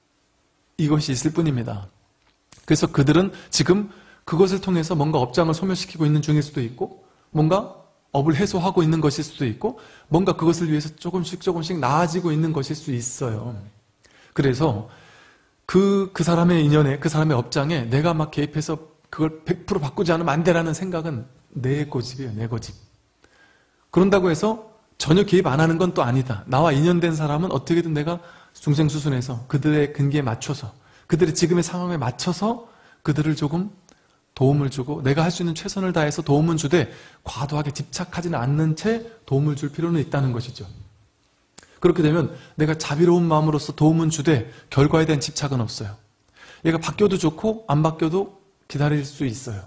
이것이 있을 뿐입니다. 그래서 그들은 지금 그것을 통해서 뭔가 업장을 소멸시키고 있는 중일 수도 있고 뭔가 업을 해소하고 있는 것일 수도 있고 뭔가 그것을 위해서 조금씩 나아지고 있는 것일 수 있어요. 그래서 그 사람의 인연에 그 사람의 업장에 내가 막 개입해서 그걸 100% 바꾸지 않으면 안 되라는 생각은 내 고집이에요. 내 고집. 그런다고 해서 전혀 개입 안 하는 건 또 아니다. 나와 인연된 사람은 어떻게든 내가 중생수순해서 그들의 근기에 맞춰서 그들의 지금의 상황에 맞춰서 그들을 조금 도움을 주고 내가 할 수 있는 최선을 다해서 도움은 주되 과도하게 집착하지는 않는 채 도움을 줄 필요는 있다는 것이죠. 그렇게 되면 내가 자비로운 마음으로서 도움은 주되 결과에 대한 집착은 없어요. 얘가 바뀌어도 좋고 안 바뀌어도 기다릴 수 있어요.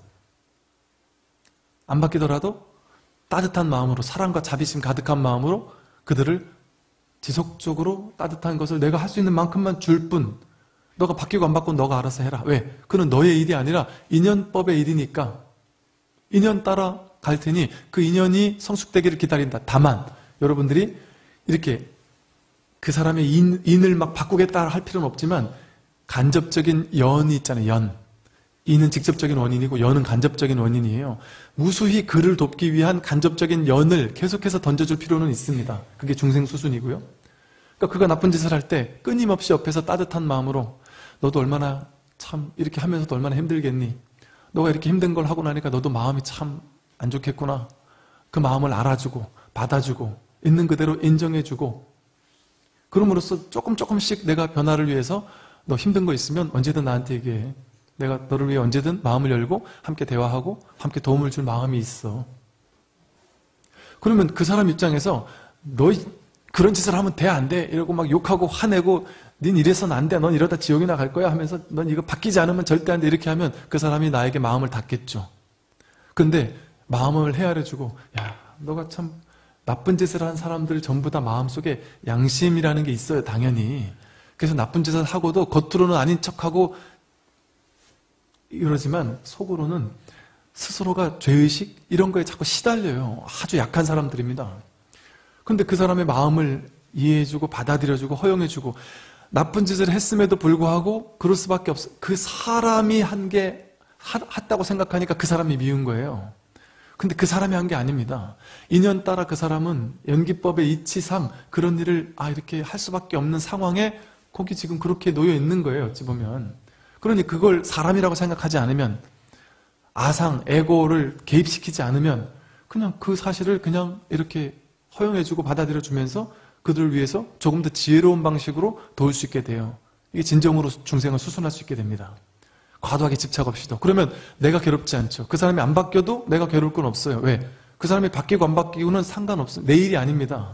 안 바뀌더라도 따뜻한 마음으로 사랑과 자비심 가득한 마음으로 그들을 지속적으로 따뜻한 것을 내가 할 수 있는 만큼만 줄 뿐 너가 바뀌고 안 바꾸고 너가 알아서 해라. 왜? 그는 너의 일이 아니라 인연법의 일이니까 인연 따라 갈 테니 그 인연이 성숙되기를 기다린다. 다만 여러분들이 이렇게 그 사람의 인을 막 바꾸겠다 할 필요는 없지만 간접적인 연이 있잖아요. 연. 인은 직접적인 원인이고 연은 간접적인 원인이에요. 무수히 그를 돕기 위한 간접적인 연을 계속해서 던져줄 필요는 있습니다. 그게 중생수순이고요. 그러니까 그가 나쁜 짓을 할 때 끊임없이 옆에서 따뜻한 마음으로 너도 얼마나 참 이렇게 하면서도 얼마나 힘들겠니? 너가 이렇게 힘든 걸 하고 나니까 너도 마음이 참 안 좋겠구나. 그 마음을 알아주고 받아주고 있는 그대로 인정해주고 그럼으로써 조금씩 내가 변화를 위해서 너 힘든 거 있으면 언제든 나한테 얘기해. 내가 너를 위해 언제든 마음을 열고 함께 대화하고 함께 도움을 줄 마음이 있어. 그러면 그 사람 입장에서 너 그런 짓을 하면 돼 안 돼? 이러고 막 욕하고 화내고 닌 이래서는 안 돼. 넌 이러다 지옥이나 갈 거야 하면서 넌 이거 바뀌지 않으면 절대 안 돼. 이렇게 하면 그 사람이 나에게 마음을 닫겠죠. 근데 마음을 헤아려주고 야 너가 참 나쁜 짓을 한 사람들 전부 다 마음속에 양심이라는 게 있어요. 당연히. 그래서 나쁜 짓을 하고도 겉으로는 아닌 척하고 이러지만 속으로는 스스로가 죄의식 이런 거에 자꾸 시달려요. 아주 약한 사람들입니다. 근데 그 사람의 마음을 이해해주고 받아들여주고 허용해주고 나쁜 짓을 했음에도 불구하고 그럴 수밖에 없어. 그 사람이 한 게 했다고 생각하니까 그 사람이 미운 거예요. 근데 그 사람이 한 게 아닙니다. 인연 따라 그 사람은 연기법의 이치상 그런 일을 이렇게 할 수밖에 없는 상황에 거기 지금 그렇게 놓여 있는 거예요. 어찌 보면. 그러니 그걸 사람이라고 생각하지 않으면 아상, 에고를 개입시키지 않으면 그냥 그 사실을 그냥 이렇게 허용해주고 받아들여주면서 그들을 위해서 조금 더 지혜로운 방식으로 도울 수 있게 돼요. 이게 진정으로 중생을 수순할 수 있게 됩니다. 과도하게 집착 없이도. 그러면 내가 괴롭지 않죠. 그 사람이 안 바뀌어도 내가 괴로울 건 없어요. 왜? 그 사람이 바뀌고 안 바뀌고는 상관없어요. 내 일이 아닙니다.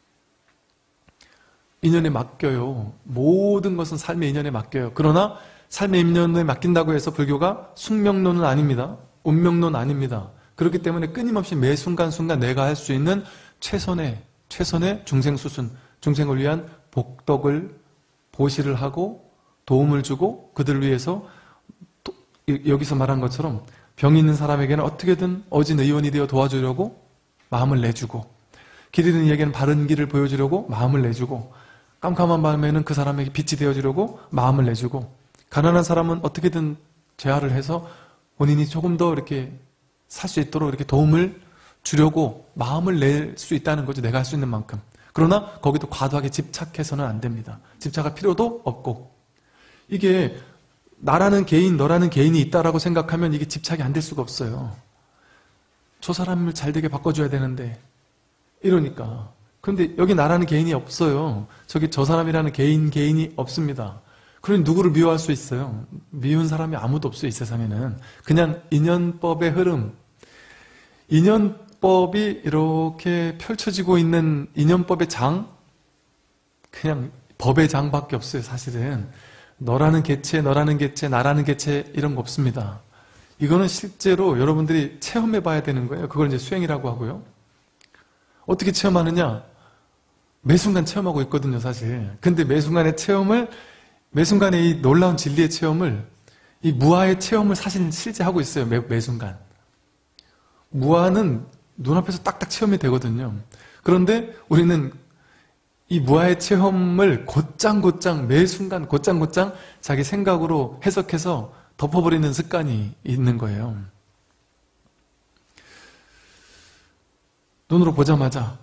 인연에 맡겨요. 모든 것은 삶의 인연에 맡겨요. 그러나 삶의 인연에 맡긴다고 해서 불교가 숙명론은 아닙니다. 운명론 아닙니다. 그렇기 때문에 끊임없이 매 순간순간 내가 할 수 있는 최선의 중생수순, 중생을 위한 복덕을 보시를 하고 도움을 주고 그들을 위해서 여기서 말한 것처럼 병이 있는 사람에게는 어떻게든 어진 의원이 되어 도와주려고 마음을 내주고 길 잃은 이에게는 바른 길을 보여주려고 마음을 내주고 깜깜한 밤에는 그 사람에게 빛이 되어주려고 마음을 내주고 가난한 사람은 어떻게든 재활을 해서 본인이 조금 더 이렇게 살 수 있도록 이렇게 도움을 주려고 마음을 낼 수 있다는 거죠. 내가 할 수 있는 만큼. 그러나 거기도 과도하게 집착해서는 안 됩니다. 집착할 필요도 없고 이게 나라는 개인, 너라는 개인이 있다라고 생각하면 이게 집착이 안 될 수가 없어요. 저 사람을 잘 되게 바꿔줘야 되는데 이러니까. 그런데 여기 나라는 개인이 없어요. 저기 저 사람이라는 개인이 없습니다. 그러니 누구를 미워할 수 있어요? 미운 사람이 아무도 없어요. 이 세상에는. 그냥 인연법의 흐름, 인연법이 이렇게 펼쳐지고 있는 인연법의 장, 그냥 법의 장밖에 없어요. 사실은 너라는 개체, 너라는 개체, 나라는 개체 이런 거 없습니다. 이거는 실제로 여러분들이 체험해 봐야 되는 거예요. 그걸 이제 수행이라고 하고요. 어떻게 체험하느냐? 매 순간 체험하고 있거든요, 사실. 근데 매 순간의 체험을, 매 순간의 이 놀라운 진리의 체험을, 이 무아의 체험을 사실 실제 하고 있어요, 매 순간. 무아는 눈앞에서 딱딱 체험이 되거든요. 그런데 우리는 이 무아의 체험을 곧장 매 순간 곧장 자기 생각으로 해석해서 덮어버리는 습관이 있는 거예요. 눈으로 보자마자,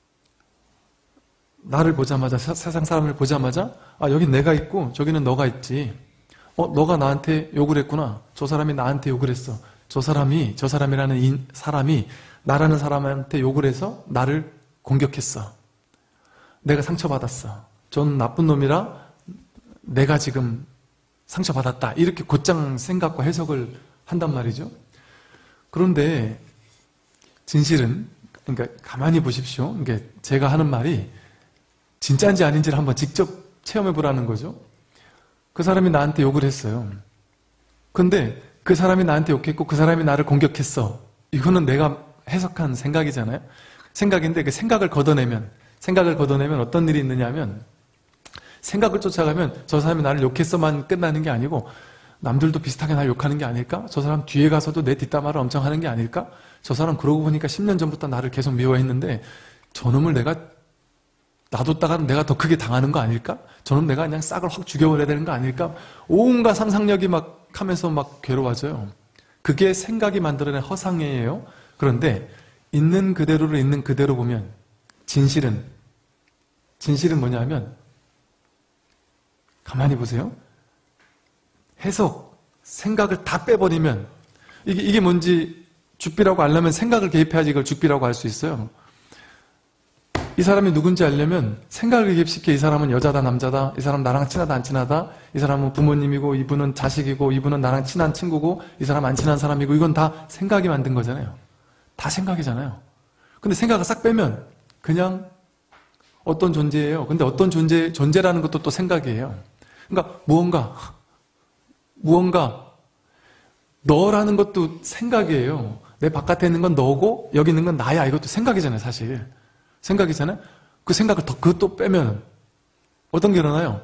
나를 보자마자, 세상 사람을 보자마자 여긴 내가 있고 저기는 너가 있지. 너가 나한테 욕을 했구나. 저 사람이 나한테 욕을 했어. 저 사람이라는 사람이 나라는 사람한테 욕을 해서 나를 공격했어. 내가 상처받았어. 전 나쁜 놈이라 내가 지금 상처받았다. 이렇게 곧장 생각과 해석을 한단 말이죠. 그런데 진실은, 그러니까 가만히 보십시오. 그러니까 제가 하는 말이 진짜인지 아닌지를 한번 직접 체험해 보라는 거죠. 그 사람이 나한테 욕을 했어요. 근데 그 사람이 나한테 욕했고 그 사람이 나를 공격했어. 이거는 내가 해석한 생각이잖아요. 생각인데 그 생각을 걷어내면 어떤 일이 있느냐 하면 생각을 쫓아가면 저 사람이 나를 욕했어만 끝나는 게 아니고 남들도 비슷하게 날 욕하는 게 아닐까? 저 사람 뒤에 가서도 내 뒷담화를 엄청 하는 게 아닐까? 저 사람 그러고 보니까 10년 전부터 나를 계속 미워했는데 저놈을 내가 놔뒀다가는 내가 더 크게 당하는 거 아닐까? 저놈 내가 그냥 싹을 확 죽여버려야 되는 거 아닐까? 온갖 상상력이 막 하면서 막 괴로워져요. 그게 생각이 만들어낸 허상이에요. 그런데 있는 그대로를 있는 그대로 보면 진실은 뭐냐 하면 가만히 보세요. 해석, 생각을 다 빼버리면 이게 뭔지 죽비라고 알려면 생각을 개입해야지 이걸 죽비라고 할 수 있어요. 이 사람이 누군지 알려면 생각을 개입시켜. 이 사람은 여자다 남자다, 이 사람 나랑 친하다 안 친하다, 이 사람은 부모님이고 이분은 자식이고 이분은 나랑 친한 친구고 이 사람 안 친한 사람이고, 이건 다 생각이 만든 거잖아요. 다 생각이잖아요. 근데 생각을 싹 빼면 그냥 어떤 존재예요. 근데 어떤 존재라는 것도 또 생각이에요. 그러니까 무언가 너라는 것도 생각이에요. 내 바깥에 있는 건 너고 여기 있는 건 나야. 이것도 생각이잖아요. 사실 생각이잖아요. 그 생각을 그것도 빼면 어떤 게 일어나요?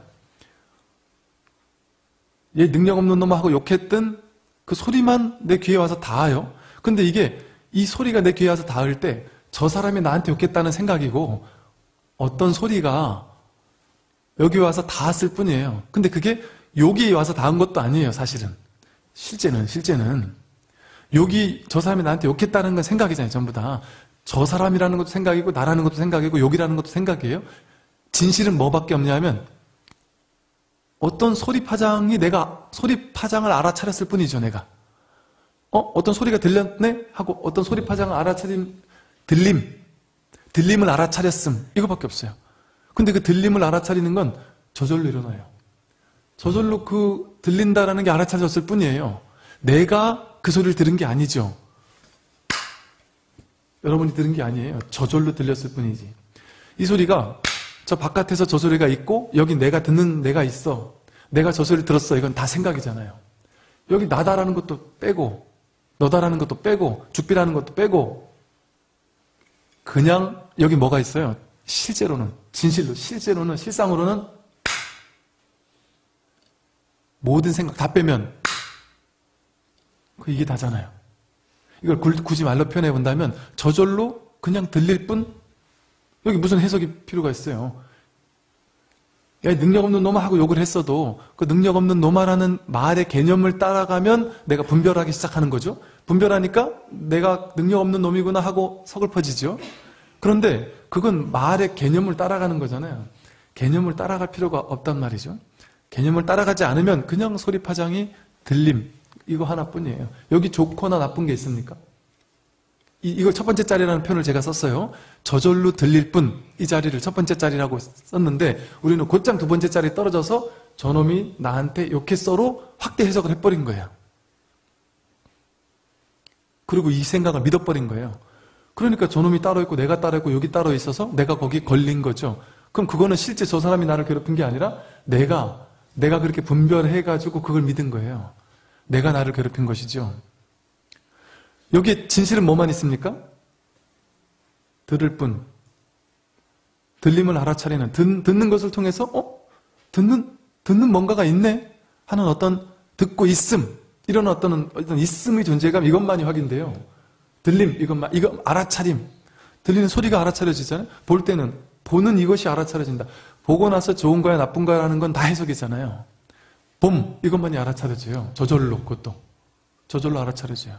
얘 능력 없는 놈하고 욕했던 그 소리만 내 귀에 와서 닿아요. 근데 이 소리가 내 귀에 와서 닿을 때 저 사람이 나한테 욕했다는 생각이고 어떤 소리가 여기 와서 닿았을 뿐이에요. 근데 그게 욕이 와서 닿은 것도 아니에요. 사실은 실제는 욕이, 저 사람이 나한테 욕했다는 건 생각이잖아요. 전부 다 저 사람이라는 것도 생각이고 나라는 것도 생각이고 욕이라는 것도 생각이에요. 진실은 뭐밖에 없냐 하면 어떤 소리 파장이 내가 소리 파장을 알아차렸을 뿐이죠. 내가 어떤 소리가 들렸네 하고 어떤 소리 파장을 알아차린 들림을 알아차렸음, 이거밖에 없어요. 근데 그 들림을 알아차리는 건 저절로 일어나요. 저절로 그 들린다라는 게 알아차려졌을 뿐이에요. 내가 그 소리를 들은 게 아니죠. 여러분이 들은 게 아니에요. 저절로 들렸을 뿐이지. 이 소리가 저 바깥에서 저 소리가 있고 여기 내가 듣는 내가 있어. 내가 저 소리를 들었어. 이건 다 생각이잖아요. 여기 나다라는 것도 빼고 너다라는 것도 빼고 죽비라는 것도 빼고 그냥 여기 뭐가 있어요? 실제로는, 실제로는, 실상으로는 모든 생각 다 빼면 이게 다잖아요. 이걸 굳이 말로 표현해 본다면 저절로 그냥 들릴 뿐. 여기 무슨 해석이 필요가 있어요? 야, 능력 없는 놈아 하고 욕을 했어도 그 능력 없는 놈아라는 말의 개념을 따라가면 내가 분별하기 시작하는 거죠. 분별하니까 내가 능력 없는 놈이구나 하고 서글퍼지죠. 그런데 그건 말의 개념을 따라가는 거잖아요. 개념을 따라갈 필요가 없단 말이죠. 개념을 따라가지 않으면 그냥 소리 파장이 들림, 이거 하나뿐이에요. 여기 좋거나 나쁜 게 있습니까? 이거 첫 번째 자리라는 표현을 제가 썼어요. 저절로 들릴 뿐, 이 자리를 첫 번째 자리라고 썼는데 우리는 곧장 두 번째 자리에 떨어져서 저놈이 나한테 욕했어로 확대 해석을 해버린 거예요. 그리고 이 생각을 믿어버린 거예요. 그러니까 저놈이 따로 있고 내가 따로 있고 여기 따로 있어서 내가 거기 걸린 거죠. 그럼 그거는 실제 저 사람이 나를 괴롭힌 게 아니라 내가 그렇게 분별해가지고 그걸 믿은 거예요. 내가 나를 괴롭힌 것이죠. 여기에 진실은 뭐만 있습니까? 들을 뿐. 들림을 알아차리는, 듣는 것을 통해서 듣는 뭔가가 있네 하는 어떤 듣고 있음, 이런 어떤 있음의 존재감, 이것만이 확인돼요. 들림, 이거 알아차림. 들리는 소리가 알아차려지잖아요. 볼 때는 보는 이것이 알아차려진다. 보고 나서 좋은 거야 나쁜 거야 하는 건 다 해석이잖아요. 봄, 이것만이 알아차려져요. 저절로, 그것도 저절로 알아차려져요.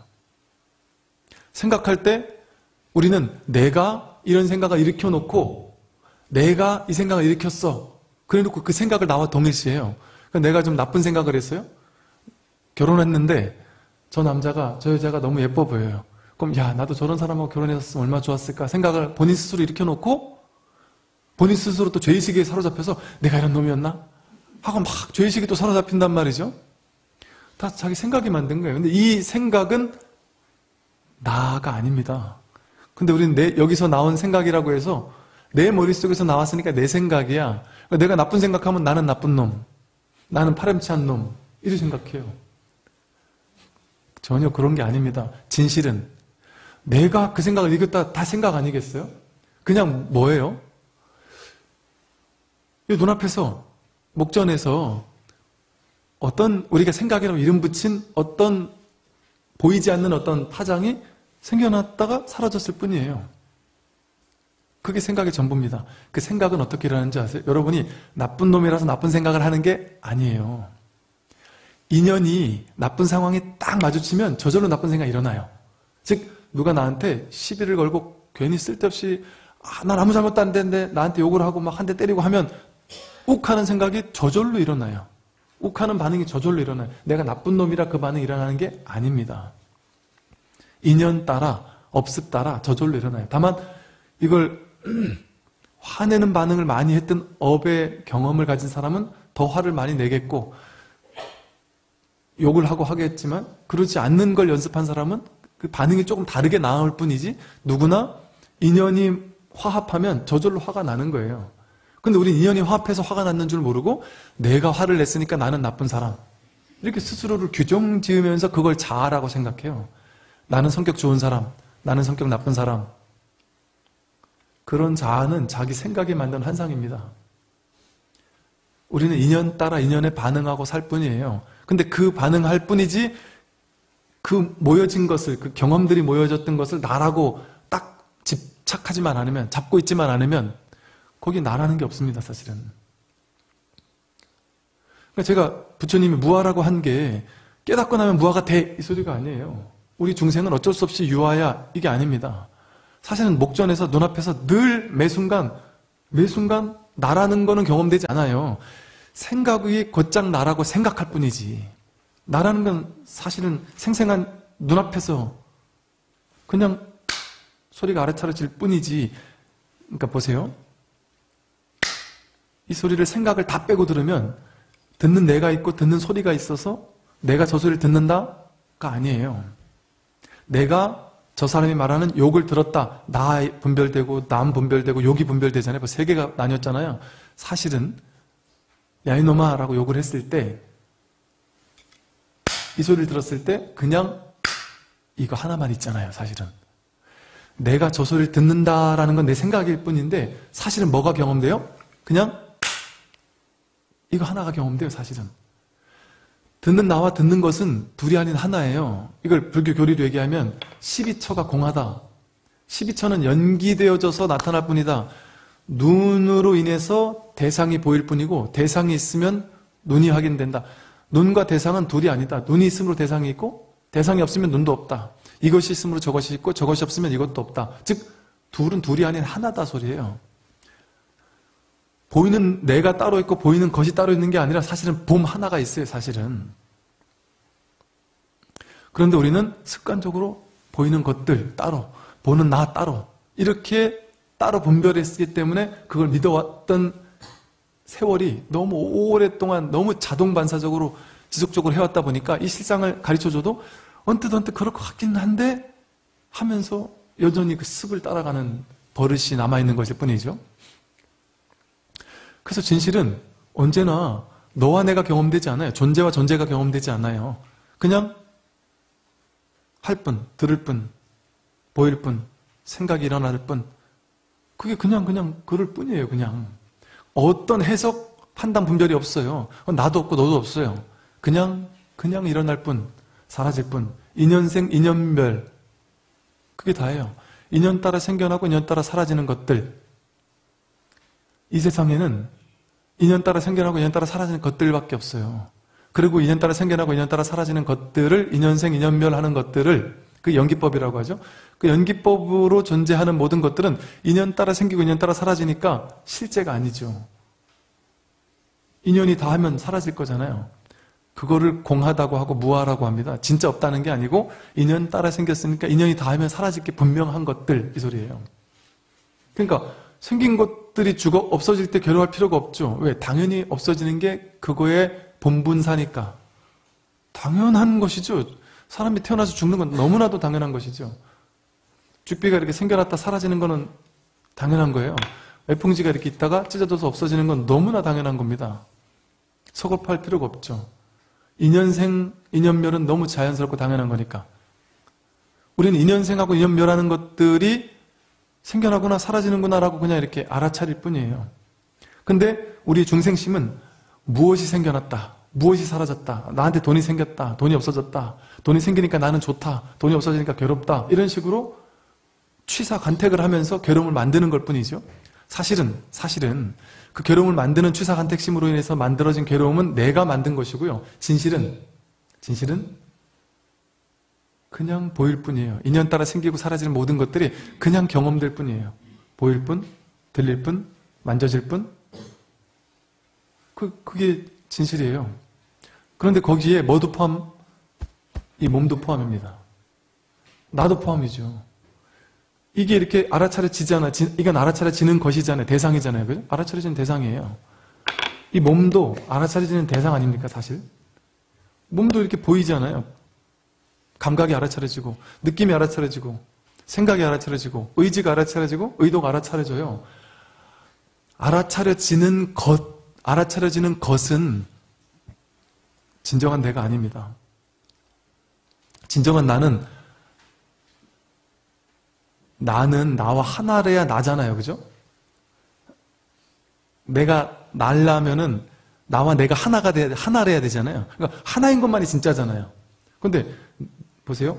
생각할 때 우리는 내가 이런 생각을 일으켜놓고 내가 이 생각을 일으켰어, 그래놓고 그 생각을 나와 동일시해요. 그러니까 내가 좀 나쁜 생각을 했어요. 결혼했는데 저 여자가 너무 예뻐 보여요. 그럼 야, 나도 저런 사람하고 결혼했었으면 얼마나 좋았을까 생각을 본인 스스로 일으켜놓고 본인 스스로 또 죄의식에 사로잡혀서 내가 이런 놈이었나? 하고 막 죄의식에 또 사로잡힌단 말이죠. 다 자기 생각이 만든 거예요. 근데 이 생각은 나가 아닙니다. 근데 우리는 여기서 나온 생각이라고 해서 내 머릿속에서 나왔으니까 내 생각이야. 내가 나쁜 생각하면 나는 나쁜 놈, 나는 파렴치한 놈, 이렇게 생각해요. 전혀 그런 게 아닙니다. 진실은 내가 그 생각을 이겼다 다 생각 아니겠어요? 그냥 뭐예요? 이 눈앞에서 목전에서 어떤 우리가 생각이라고 이름 붙인 어떤 보이지 않는 어떤 파장이 생겨났다가 사라졌을 뿐이에요. 그게 생각의 전부입니다. 그 생각은 어떻게 일어나는지 아세요? 여러분이 나쁜 놈이라서 나쁜 생각을 하는 게 아니에요. 인연이 나쁜 상황이 딱 마주치면 저절로 나쁜 생각이 일어나요. 즉 누가 나한테 시비를 걸고 괜히 쓸데없이 난 아무 잘못도 안 됐는데 나한테 욕을 하고 막 한 대 때리고 하면 욱 하는 생각이 저절로 일어나요. 욱 하는 반응이 저절로 일어나요. 내가 나쁜 놈이라 그 반응이 일어나는 게 아닙니다. 인연 따라 업습 따라 저절로 일어나요. 다만 이걸 화내는 반응을 많이 했던 업의 경험을 가진 사람은 더 화를 많이 내겠고 욕을 하고 하겠지만 그러지 않는 걸 연습한 사람은 그 반응이 조금 다르게 나올 뿐이지 누구나 인연이 화합하면 저절로 화가 나는 거예요. 근데 우린 인연이 화합해서 화가 났는 줄 모르고 내가 화를 냈으니까 나는 나쁜 사람 이렇게 스스로를 규정 지으면서 그걸 자아라고 생각해요. 나는 성격 좋은 사람, 나는 성격 나쁜 사람. 그런 자아는 자기 생각이 만든 환상입니다. 우리는 인연 따라 인연에 반응하고 살 뿐이에요. 근데 그 반응할 뿐이지 그 모여진 것을, 그 경험들이 모여졌던 것을 나라고 딱 집착하지만 않으면, 잡고 있지만 않으면 거기 나라는 게 없습니다, 사실은. 그러니까 제가 부처님이 무아라고 한 게 깨닫고 나면 무아가 돼 이 소리가 아니에요. 우리 중생은 어쩔 수 없이 유아야 이게 아닙니다. 사실은 목전에서 눈앞에서 늘 매순간 나라는 거는 경험되지 않아요. 생각이 곧장 나라고 생각할 뿐이지 나라는 건 사실은 생생한 눈앞에서 그냥 소리가 아래차려질 뿐이지. 그러니까 보세요. 이 소리를 생각을 다 빼고 들으면 듣는 내가 있고 듣는 소리가 있어서 내가 저 소리를 듣는다가 아니에요. 내가 저 사람이 말하는 욕을 들었다. 나 분별되고 남 분별되고 욕이 분별되잖아요. 세 개가 나뉘었잖아요. 사실은 야 이놈아 라고 욕을 했을 때 이 소리를 들었을 때 그냥 이거 하나만 있잖아요. 사실은 내가 저 소리를 듣는다라는 건 내 생각일 뿐인데 사실은 뭐가 경험돼요? 그냥 이거 하나가 경험돼요. 사실은 듣는 나와 듣는 것은 둘이 아닌 하나예요. 이걸 불교 교리로 얘기하면 12처가 공하다. 12처는 연기되어져서 나타날 뿐이다. 눈으로 인해서 대상이 보일 뿐이고 대상이 있으면 눈이 확인된다. 눈과 대상은 둘이 아니다. 눈이 있으므로 대상이 있고 대상이 없으면 눈도 없다. 이것이 있으므로 저것이 있고 저것이 없으면 이것도 없다. 즉 둘은 둘이 아닌 하나다 소리예요. 보이는 내가 따로 있고 보이는 것이 따로 있는 게 아니라 사실은 봄 하나가 있어요. 사실은. 그런데 우리는 습관적으로 보이는 것들 따로, 보는 나 따로 이렇게 따로 분별했기 때문에 그걸 믿어왔던 세월이 너무 오랫동안 너무 자동 반사적으로 지속적으로 해왔다 보니까 이 실상을 가르쳐줘도 언뜻 그럴 것 같긴 한데 하면서 여전히 그 습을 따라가는 버릇이 남아있는 것일 뿐이죠. 그래서 진실은 언제나 너와 내가 경험되지 않아요. 존재와 존재가 경험되지 않아요. 그냥 할 뿐, 들을 뿐, 보일 뿐, 생각이 일어날 뿐. 그게 그냥 그럴 뿐이에요. 그냥 어떤 해석, 판단, 분별이 없어요. 나도 없고 너도 없어요. 그냥 일어날 뿐, 사라질 뿐. 인연생, 인연별. 그게 다예요. 인연 따라 생겨나고 인연 따라 사라지는 것들. 이 세상에는 인연 따라 생겨나고 인연 따라 사라지는 것들밖에 없어요. 그리고 인연 따라 생겨나고 인연 따라 사라지는 것들을 인연생, 인연별 하는 것들을 그 연기법이라고 하죠. 그 연기법으로 존재하는 모든 것들은 인연 따라 생기고 인연 따라 사라지니까 실제가 아니죠. 인연이 다 하면 사라질 거잖아요. 그거를 공하다고 하고 무아라고 합니다. 진짜 없다는 게 아니고 인연 따라 생겼으니까 인연이 다 하면 사라질 게 분명한 것들 이 소리예요. 그러니까 생긴 것들이 없어질 때 괴로워할 필요가 없죠. 왜? 당연히 없어지는 게 그거의 본분사니까. 당연한 것이죠. 사람이 태어나서 죽는 건 너무나도 당연한 것이죠. 죽비가 이렇게 생겨났다 사라지는 거는 당연한 거예요. 애풍지가 이렇게 있다가 찢어져서 없어지는 건 너무나 당연한 겁니다. 서글퍼할 필요가 없죠. 인연생, 인연멸은 너무 자연스럽고 당연한 거니까. 우리는 인연생하고 인연멸하는 것들이 생겨나구나 사라지는구나 라고 그냥 이렇게 알아차릴 뿐이에요. 근데 우리 중생심은 무엇이 생겨났다, 무엇이 사라졌다, 나한테 돈이 생겼다, 돈이 없어졌다, 돈이 생기니까 나는 좋다, 돈이 없어지니까 괴롭다, 이런 식으로 취사관택을 하면서 괴로움을 만드는 걸 뿐이죠. 사실은 그 괴로움을 만드는 취사관택심으로 인해서 만들어진 괴로움은 내가 만든 것이고요. 진실은 그냥 보일 뿐이에요. 인연 따라 생기고 사라지는 모든 것들이 그냥 경험될 뿐이에요. 보일 뿐, 들릴 뿐, 만져질 뿐. 그게 진실이에요. 그런데 거기에 뭐도 포함? 이 몸도 포함입니다. 나도 포함이죠. 이게 이렇게 알아차려지잖아. 이건 알아차려지는 것이잖아요. 대상이잖아요. 그죠? 알아차려지는 대상이에요. 이 몸도 알아차려지는 대상 아닙니까, 사실? 몸도 이렇게 보이잖아요. 감각이 알아차려지고, 느낌이 알아차려지고, 생각이 알아차려지고, 의지가 알아차려지고, 의도가 알아차려져요. 알아차려지는 것은 진정한 내가 아닙니다. 진정한 나는 나와 하나래야 나잖아요. 그죠? 내가 나려면은 나와 내가 하나래야 되잖아요. 그러니까 하나인 것만이 진짜잖아요. 근데 보세요.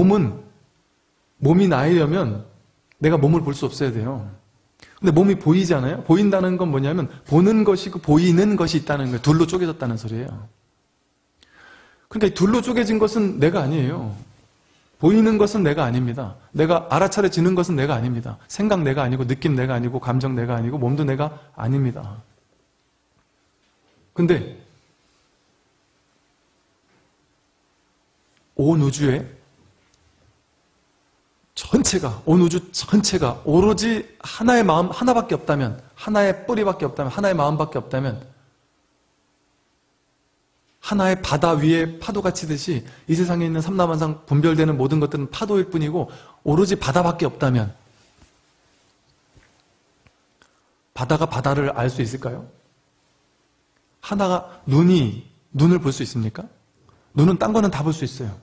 몸이 나이려면 내가 몸을 볼 수 없어야 돼요. 근데 몸이 보이잖아요. 보인다는 건 뭐냐면 보는 것이고 보이는 것이 있다는 거예요. 둘로 쪼개졌다는 소리예요. 그러니까 둘로 쪼개진 것은 내가 아니에요. 보이는 것은 내가 아닙니다. 내가 알아차려지는 것은 내가 아닙니다. 생각 내가 아니고 느낌 내가 아니고 감정 내가 아니고 몸도 내가 아닙니다. 근데 온 우주 전체가 오로지 하나의 마음 하나밖에 없다면, 하나의 뿌리밖에 없다면, 하나의 마음밖에 없다면, 하나의 바다 위에 파도가 치듯이 이 세상에 있는 삼라만상 분별되는 모든 것들은 파도일 뿐이고 오로지 바다밖에 없다면 바다가 바다를 알 수 있을까요? 하나가 눈을 볼 수 있습니까? 눈은 딴 거는 다 볼 수 있어요.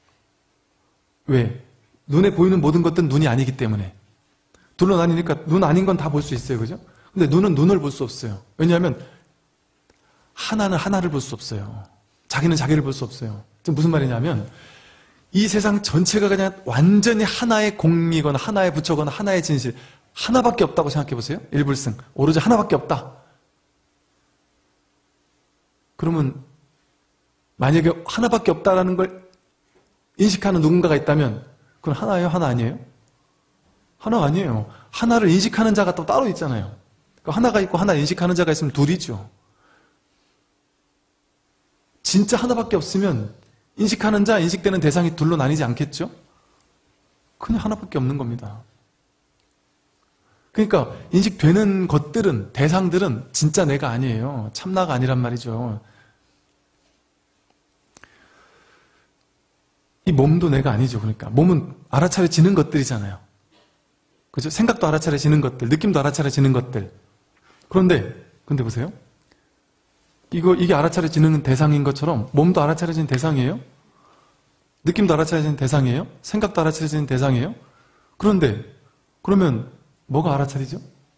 왜? 눈에 보이는 모든 것들은 눈이 아니기 때문에. 둘로 나뉘니까 눈 아닌 건 다 볼 수 있어요. 그죠? 근데 눈은 눈을 볼 수 없어요. 왜냐하면 하나는 하나를 볼 수 없어요. 자기는 자기를 볼 수 없어요. 무슨 말이냐면 이 세상 전체가 그냥 완전히 하나의 공이거나 하나의 부처거나 하나의 진실, 하나밖에 없다고 생각해 보세요. 일불승. 오로지 하나밖에 없다. 그러면 만약에 하나밖에 없다라는 걸 인식하는 누군가가 있다면 그건 하나예요? 하나 아니에요? 하나가 아니에요. 하나를 인식하는 자가 또 따로 있잖아요. 하나가 있고 하나 인식하는 자가 있으면 둘이죠. 진짜 하나밖에 없으면 인식하는 자, 인식되는 대상이 둘로 나뉘지 않겠죠? 그냥 하나밖에 없는 겁니다. 그러니까 인식되는 것들은, 대상들은 진짜 내가 아니에요. 참나가 아니란 말이죠. 이 몸도 내가 아니죠. 그러니까 몸은 알아차려지는 것들이잖아요. 그죠? 생각도 알아차려지는 것들, 느낌도 알아차려지는 것들. 그런데 보세요. 이게 알아차려지는 대상인 것처럼 몸도 알아차려지는 대상이에요? 느낌도 알아차려지는 대상이에요? 생각도 알아차려지는 대상이에요? 그러면 뭐가 알아차리죠?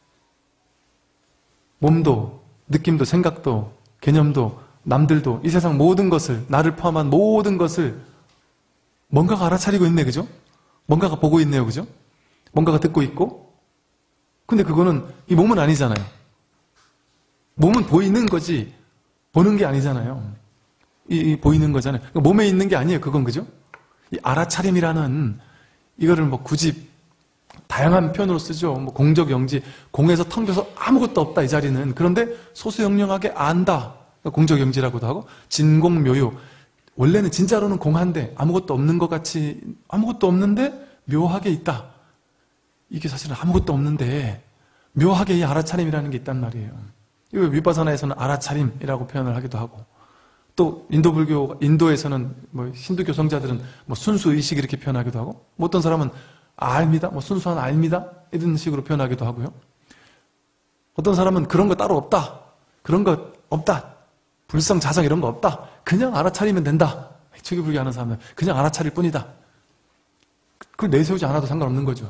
몸도, 느낌도, 생각도, 개념도, 남들도, 이 세상 모든 것을, 나를 포함한 모든 것을 뭔가가 알아차리고 있네, 그죠? 뭔가가 보고 있네요, 그죠? 뭔가가 듣고 있고. 근데 그거는 이 몸은 아니잖아요. 몸은 보이는 거지 보는 게 아니잖아요. 이 보이는 거잖아요. 그러니까 몸에 있는 게 아니에요, 그건, 그죠? 이 알아차림이라는 이거를 뭐 굳이 다양한 표현으로 쓰죠. 뭐 공적영지, 공에서 텅 비어서 아무것도 없다, 이 자리는. 그런데 소수영령하게 안다. 그러니까 공적영지라고도 하고, 진공묘유. 원래는 진짜로는 공한데 아무것도 없는 것 같이, 아무것도 없는데 묘하게 있다. 이게 사실은 아무것도 없는데 묘하게 이 알아차림이라는 게 있단 말이에요. 이거 위파사나에서는 알아차림이라고 표현을 하기도 하고, 또 인도에서는 뭐 힌두교 성자들은 뭐 순수의식 이렇게 표현하기도 하고, 뭐 어떤 사람은 알미다, 뭐 순수한 알미다 이런 식으로 표현하기도 하고요. 어떤 사람은 그런 거 따로 없다, 그런 거 없다, 불성, 자성 이런 거 없다, 그냥 알아차리면 된다. 초기불교 하는 사람은 그냥 알아차릴 뿐이다. 그걸 내세우지 않아도 상관없는 거죠.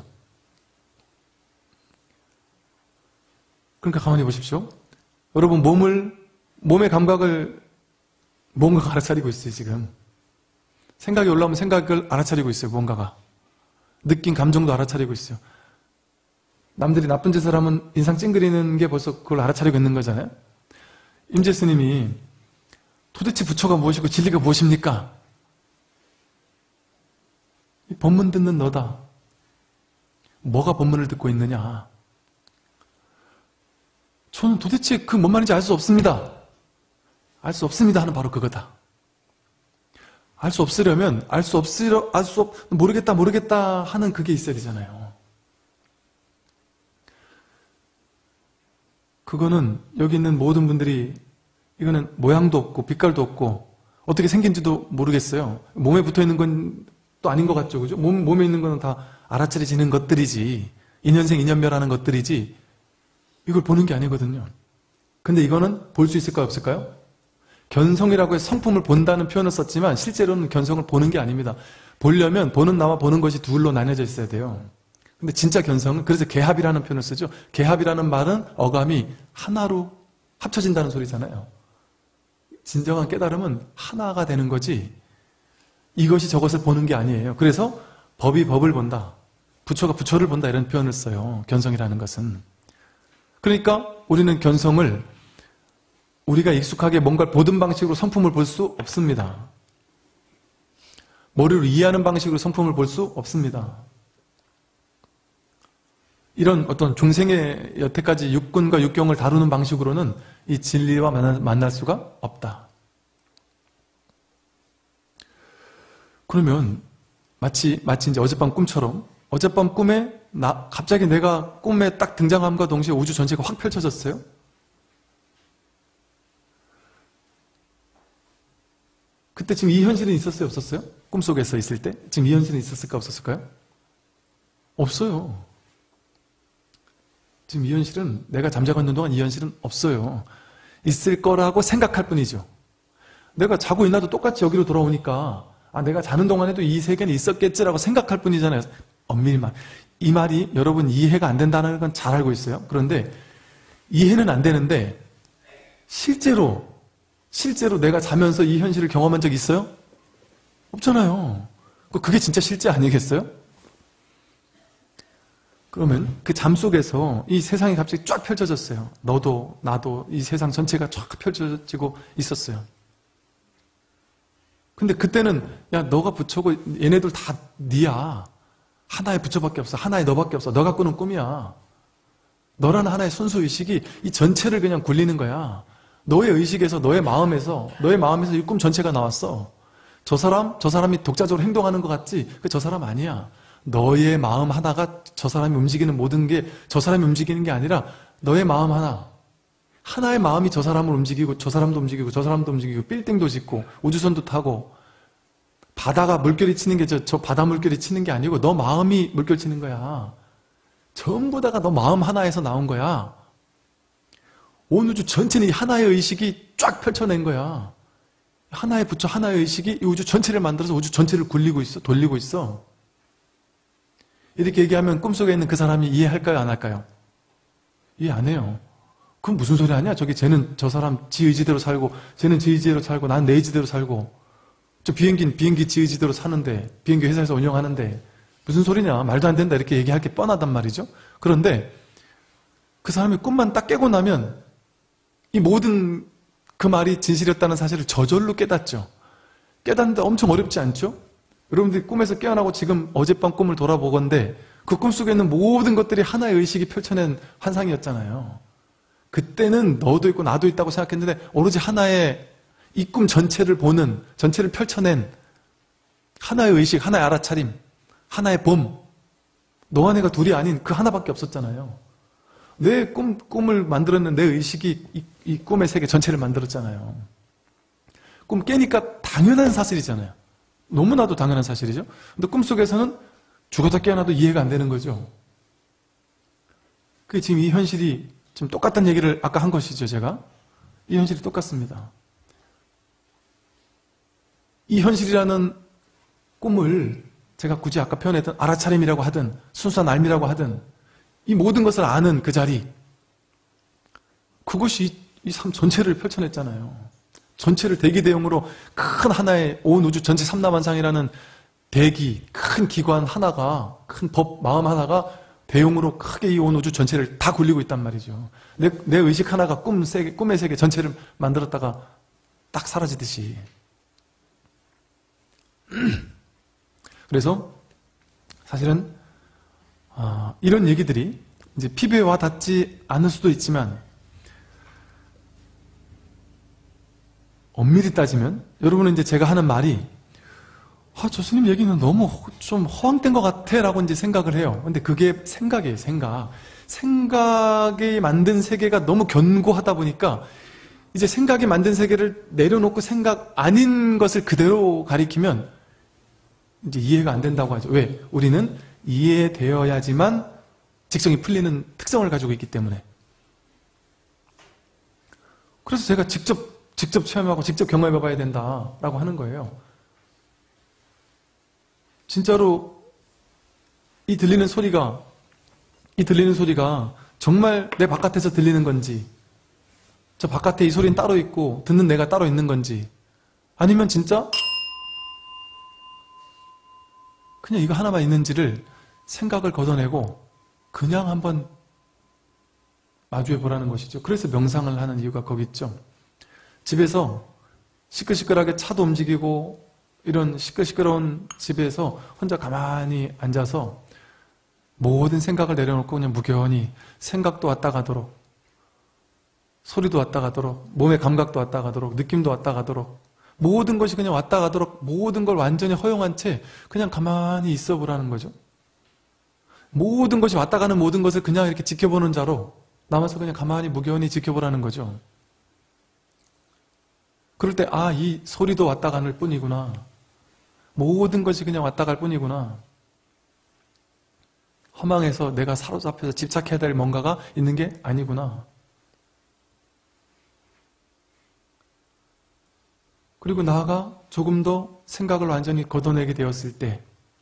그러니까 가만히 보십시오. 여러분 몸의 감각을 뭔가가 알아차리고 있어요, 지금. 생각이 올라오면 생각을 알아차리고 있어요, 뭔가가. 느낀 감정도 알아차리고 있어요. 남들이 나쁜 짓을 하면 인상 찡그리는 게 벌써 그걸 알아차리고 있는 거잖아요. 임재 스님이 도대체 부처가 무엇이고 진리가 무엇입니까? 이 법문 듣는 너다. 뭐가 법문을 듣고 있느냐? 저는 도대체 그 뭔 말인지 알 수 없습니다. 알 수 없습니다 하는 바로 그거다. 알 수 없으려면 모르겠다 하는 그게 있어야 되잖아요. 그거는 여기 있는 모든 분들이 이거는 모양도 없고 빛깔도 없고 어떻게 생긴지도 모르겠어요. 몸에 붙어 있는 건 또 아닌 것 같죠, 그죠? 몸에 있는 거는 다 알아차려지는 것들이지, 인연생 인연멸하는 것들이지, 이걸 보는 게 아니거든요. 근데 이거는 볼 수 있을까요, 없을까요? 견성이라고 해서 성품을 본다는 표현을 썼지만 실제로는 견성을 보는 게 아닙니다. 보려면 보는 나와 보는 것이 둘로 나뉘어져 있어야 돼요. 근데 진짜 견성은, 그래서 개합이라는 표현을 쓰죠. 개합이라는 말은 어감이 하나로 합쳐진다는 소리잖아요. 진정한 깨달음은 하나가 되는 거지 이것이 저것을 보는 게 아니에요. 그래서 법이 법을 본다, 부처가 부처를 본다 이런 표현을 써요. 견성이라는 것은. 그러니까 우리는 견성을 우리가 익숙하게 뭔가를 보던 방식으로 성품을 볼 수 없습니다. 머리로 이해하는 방식으로 성품을 볼 수 없습니다. 이런 어떤 중생의 여태까지 육군과 육경을 다루는 방식으로는 이 진리와 만날 수가 없다. 그러면 마치 이제 어젯밤 꿈처럼 어젯밤 꿈에 갑자기 내가 꿈에 딱 등장함과 동시에 우주 전체가 확 펼쳐졌어요. 그때 지금 이 현실은 있었어요, 없었어요? 꿈속에서 있을 때 지금 이 현실은 있었을까, 없었을까요? 없어요. 지금 이 현실은, 내가 잠자고 있는 동안 이 현실은 없어요. 있을 거라고 생각할 뿐이죠. 내가 자고 있나도 똑같이 여기로 돌아오니까 내가 자는 동안에도 이 세계는 있었겠지라고 생각할 뿐이잖아요. 엄밀히 말. 이 말이 여러분 이해가 안 된다는 건 잘 알고 있어요. 그런데 이해는 안 되는데 실제로 내가 자면서 이 현실을 경험한 적 있어요? 없잖아요. 그게 진짜 실제 아니겠어요? 그러면 그 잠 속에서 이 세상이 갑자기 쫙 펼쳐졌어요. 너도 나도 이 세상 전체가 쫙 펼쳐지고 있었어요. 근데 그때는 야, 너가 부처고 얘네들 다 니야. 하나의 부처밖에 없어. 하나의 너밖에 없어. 너가 꾸는 꿈이야. 너라는 하나의 순수의식이 이 전체를 그냥 굴리는 거야. 너의 의식에서, 너의 마음에서 이 꿈 전체가 나왔어. 저 사람이 독자적으로 행동하는 것 같지? 저 사람 아니야. 너의 마음 하나가 저 사람이 움직이는 모든 게 저 사람이 움직이는 게 아니라 너의 마음 하나의 마음이 저 사람을 움직이고 저 사람도 움직이고 저 사람도 움직이고 빌딩도 짓고 우주선도 타고 바다가 물결이 치는 게 저 바다 물결이 치는 게 아니고 너 마음이 물결 치는 거야. 전부 다가 너 마음 하나에서 나온 거야. 온 우주 전체는 이 하나의 의식이 쫙 펼쳐낸 거야. 하나의 부처, 하나의 의식이 이 우주 전체를 만들어서 우주 전체를 굴리고 있어, 돌리고 있어. 이렇게 얘기하면 꿈속에 있는 그 사람이 이해할까요, 안 할까요? 이해 안 해요. 그건 무슨 소리 아니야? 쟤는 저 사람 지 의지대로 살고, 쟤는 지 의지대로 살고, 난 내 의지대로 살고, 저 비행기 지 의지대로 사는데, 비행기 회사에서 운영하는데, 무슨 소리냐? 말도 안 된다. 이렇게 얘기할 게 뻔하단 말이죠. 그런데 그 사람이 꿈만 딱 깨고 나면 이 모든 그 말이 진실이었다는 사실을 저절로 깨닫죠. 깨닫는데 엄청 어렵지 않죠? 여러분들이 꿈에서 깨어나고 지금 어젯밤 꿈을 돌아보건대 그 꿈속에 있는 모든 것들이 하나의 의식이 펼쳐낸 환상이었잖아요. 그때는 너도 있고 나도 있다고 생각했는데 오로지 하나의 이 꿈 전체를 보는, 전체를 펼쳐낸 하나의 의식, 하나의 알아차림, 하나의 봄, 너와 내가 둘이 아닌 그 하나밖에 없었잖아요. 내 꿈을 만들었는 내 의식이 이 꿈의 세계 전체를 만들었잖아요. 꿈 깨니까 당연한 사실이잖아요. 너무나도 당연한 사실이죠. 근데 꿈속에서는 죽어다 깨어나도 이해가 안 되는 거죠. 그게 지금 이 현실이 지금 똑같다는 얘기를 아까 한 것이죠, 제가. 이 현실이 똑같습니다. 이 현실이라는 꿈을 제가 굳이 아까 표현했던 알아차림이라고 하든 순수한 알미라고 하든 이 모든 것을 아는 그 자리, 그것이 이 삶 전체를 펼쳐냈잖아요. 전체를 대기 대용으로 큰 하나의 온 우주 전체 삼라만상이라는 대기, 큰 기관 하나가, 큰 법, 마음 하나가 대용으로 크게 이 온 우주 전체를 다 굴리고 있단 말이죠. 내 의식 하나가 꿈의 세계 전체를 만들었다가 딱 사라지듯이. 그래서 사실은 이런 얘기들이 이제 피부에 와 닿지 않을 수도 있지만 엄밀히 따지면 여러분은 이제 제가 하는 말이 저 스님 얘기는 너무 좀 허황된 것 같아 라고 이제 생각을 해요. 근데 그게 생각이에요. 생각이 만든 세계가 너무 견고하다 보니까 이제 생각이 만든 세계를 내려놓고 생각 아닌 것을 그대로 가리키면 이제 이해가 안 된다고 하죠. 왜? 우리는 이해되어야지만 직성이 풀리는 특성을 가지고 있기 때문에. 그래서 제가 직접 체험하고 직접 경험해 봐야 된다라고 하는 거예요. 진짜로 이 들리는 소리가 정말 내 바깥에서 들리는 건지, 저 바깥에 이 소리는 따로 있고 듣는 내가 따로 있는 건지, 아니면 진짜 그냥 이거 하나만 있는지를 생각을 걷어내고 그냥 한번 마주해 보라는 것이죠. 그래서 명상을 하는 이유가 거기 있죠. 집에서 시끌시끌하게 차도 움직이고 이런 시끌시끄러운 집에서 혼자 가만히 앉아서 모든 생각을 내려놓고 그냥 무견히 생각도 왔다 가도록, 소리도 왔다 가도록, 몸의 감각도 왔다 가도록, 느낌도 왔다 가도록, 모든 것이 그냥 왔다 가도록 모든 걸 완전히 허용한 채 그냥 가만히 있어 보라는 거죠. 모든 것이 왔다 가는 모든 것을 그냥 이렇게 지켜보는 자로 남아서 그냥 가만히 무견히 지켜보라는 거죠. 그럴 때 이 소리도 왔다 가는 뿐이구나. 모든 것이 그냥 왔다 갈 뿐이구나. 허망해서 내가 사로잡혀서 집착해야 될 뭔가가 있는 게 아니구나. 그리고 나아가 조금 더 생각을 완전히 걷어내게 되었을 때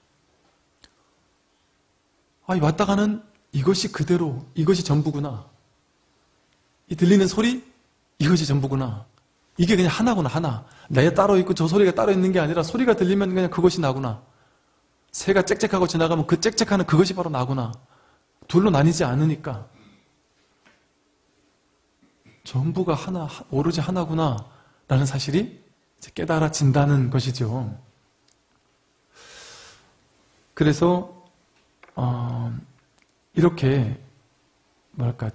이 왔다 가는 이것이 그대로, 이것이 전부구나. 이 들리는 소리, 이것이 전부구나. 이게 그냥 하나구나, 하나. 내가 따로 있고 저 소리가 따로 있는 게 아니라 소리가 들리면 그냥 그것이 나구나. 새가 짹짹하고 지나가면 그 짹짹하는 그것이 바로 나구나. 둘로 나뉘지 않으니까. 전부가 하나, 오로지 하나구나 라는 사실이 이제 깨달아진다는 것이죠. 그래서 이렇게 뭐랄까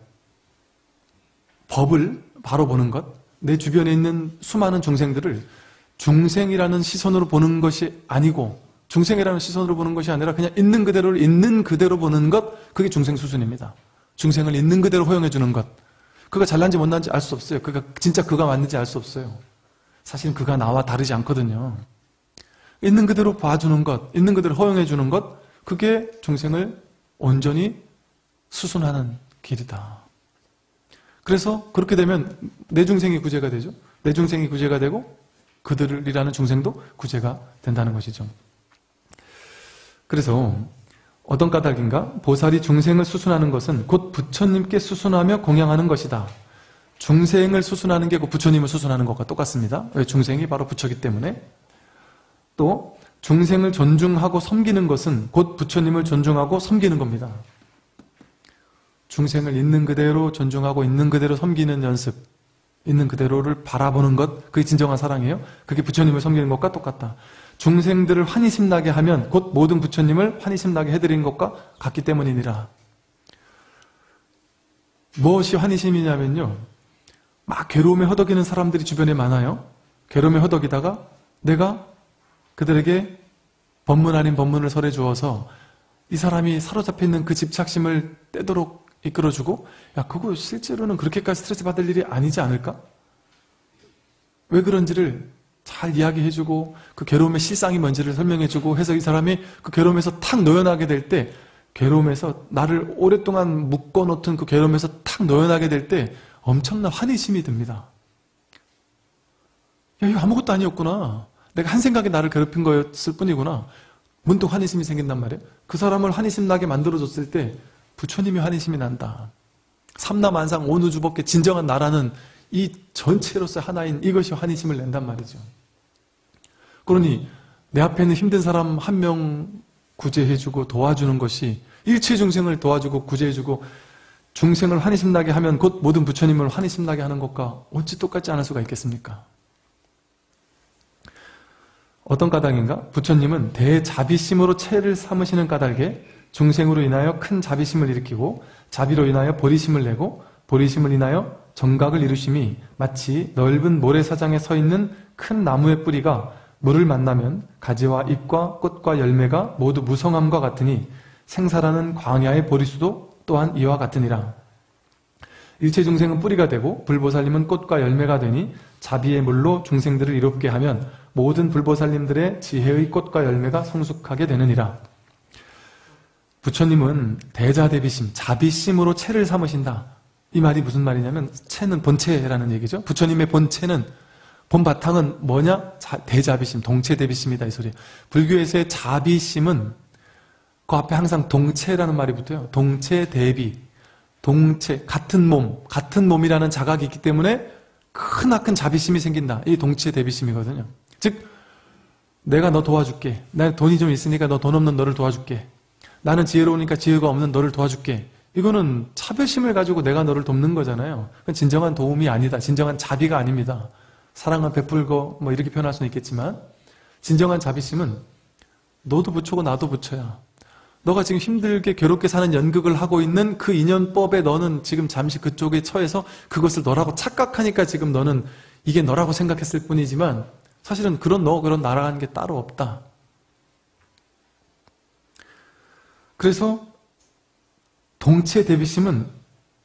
법을 바로 보는 것, 내 주변에 있는 수많은 중생들을 중생이라는 시선으로 보는 것이 아니고, 중생이라는 시선으로 보는 것이 아니라 그냥 있는 그대로를 있는 그대로 보는 것, 그게 중생 수준입니다. 중생을 있는 그대로 허용해 주는 것. 그가 잘난지 못난지 알 수 없어요. 진짜 그가 맞는지 알 수 없어요. 사실은 그가 나와 다르지 않거든요. 있는 그대로 봐주는 것, 있는 그대로 허용해 주는 것, 그게 중생을 온전히 수순하는 길이다. 그래서 그렇게 되면 내 중생이 구제가 되죠. 내 중생이 구제가 되고 그들이라는 중생도 구제가 된다는 것이죠. 그래서 어떤 까닭인가? 보살이 중생을 수순하는 것은 곧 부처님께 수순하며 공양하는 것이다. 중생을 수순하는 게 곧 부처님을 수순하는 것과 똑같습니다. 왜? 중생이 바로 부처이기 때문에. 또 중생을 존중하고 섬기는 것은 곧 부처님을 존중하고 섬기는 겁니다. 중생을 있는 그대로 존중하고 있는 그대로 섬기는 연습, 있는 그대로를 바라보는 것, 그게 진정한 사랑이에요. 그게 부처님을 섬기는 것과 똑같다. 중생들을 환희심 나게 하면 곧 모든 부처님을 환희심 나게 해드린 것과 같기 때문이니라. 무엇이 환희심이냐면요, 막 괴로움에 허덕이는 사람들이 주변에 많아요. 괴로움에 허덕이다가 내가 그들에게 법문 아닌 법문을 설해 주어서 이 사람이 사로잡혀 있는 그 집착심을 떼도록 이끌어주고, 야, 그거 실제로는 그렇게까지 스트레스 받을 일이 아니지 않을까? 왜 그런지를 잘 이야기해주고 그 괴로움의 실상이 뭔지를 설명해주고 해서 이 사람이 그 괴로움에서 탁 놓여나게 될 때, 괴로움에서 나를 오랫동안 묶어놓던 그 괴로움에서 탁 놓여나게 될 때 엄청난 환희심이 듭니다. 야, 이거 아무것도 아니었구나. 내가 한 생각에 나를 괴롭힌 거였을 뿐이구나. 문득 환희심이 생긴단 말이에요. 그 사람을 환희심 나게 만들어줬을 때 부처님이 환희심이 난다. 삼라만상 온 우주법계 진정한 나라는 이 전체로서 하나인 이것이 환희심을 낸단 말이죠. 그러니 내 앞에 있는 힘든 사람 한 명 구제해주고 도와주는 것이 일체 중생을 도와주고 구제해주고 중생을 환희심 나게 하면 곧 모든 부처님을 환희심 나게 하는 것과 어찌 똑같지 않을 수가 있겠습니까? 어떤 까닭인가? 부처님은 대자비심으로 체를 삼으시는 까닭에 중생으로 인하여 큰 자비심을 일으키고 자비로 인하여 보리심을 내고 보리심을 인하여 정각을 이루심이 마치 넓은 모래사장에 서 있는 큰 나무의 뿌리가 물을 만나면 가지와 잎과 꽃과 열매가 모두 무성함과 같으니 생사라는 광야의 보리수도 또한 이와 같으니라. 일체 중생은 뿌리가 되고 불보살님은 꽃과 열매가 되니 자비의 물로 중생들을 이롭게 하면 모든 불보살님들의 지혜의 꽃과 열매가 성숙하게 되느니라. 부처님은 대자대비심, 자비심으로 체를 삼으신다. 이 말이 무슨 말이냐면 체는 본체라는 얘기죠. 부처님의 본체는 본바탕은 뭐냐? 대자비심, 동체대비심이다 이 소리예요. 불교에서의 자비심은 그 앞에 항상 동체라는 말이 붙어요. 동체대비, 동체, 같은 몸이라는 자각이 있기 때문에 크나큰 자비심이 생긴다. 이 동체대비심이거든요. 즉 내가 너 도와줄게. 나 돈이 좀 있으니까 너 돈 없는 너를 도와줄게. 나는 지혜로우니까 지혜가 없는 너를 도와줄게. 이거는 차별심을 가지고 내가 너를 돕는 거잖아요. 그건 진정한 도움이 아니다. 진정한 자비가 아닙니다. 사랑은 베풀고 뭐 이렇게 표현할 수는 있겠지만 진정한 자비심은 너도 부처고 나도 부처야. 너가 지금 힘들게 괴롭게 사는 연극을 하고 있는 그 인연법에 너는 지금 잠시 그쪽에 처해서 그것을 너라고 착각하니까 지금 너는 이게 너라고 생각했을 뿐이지만 사실은 그런 나라는 게 따로 없다. 그래서 동체 대비심은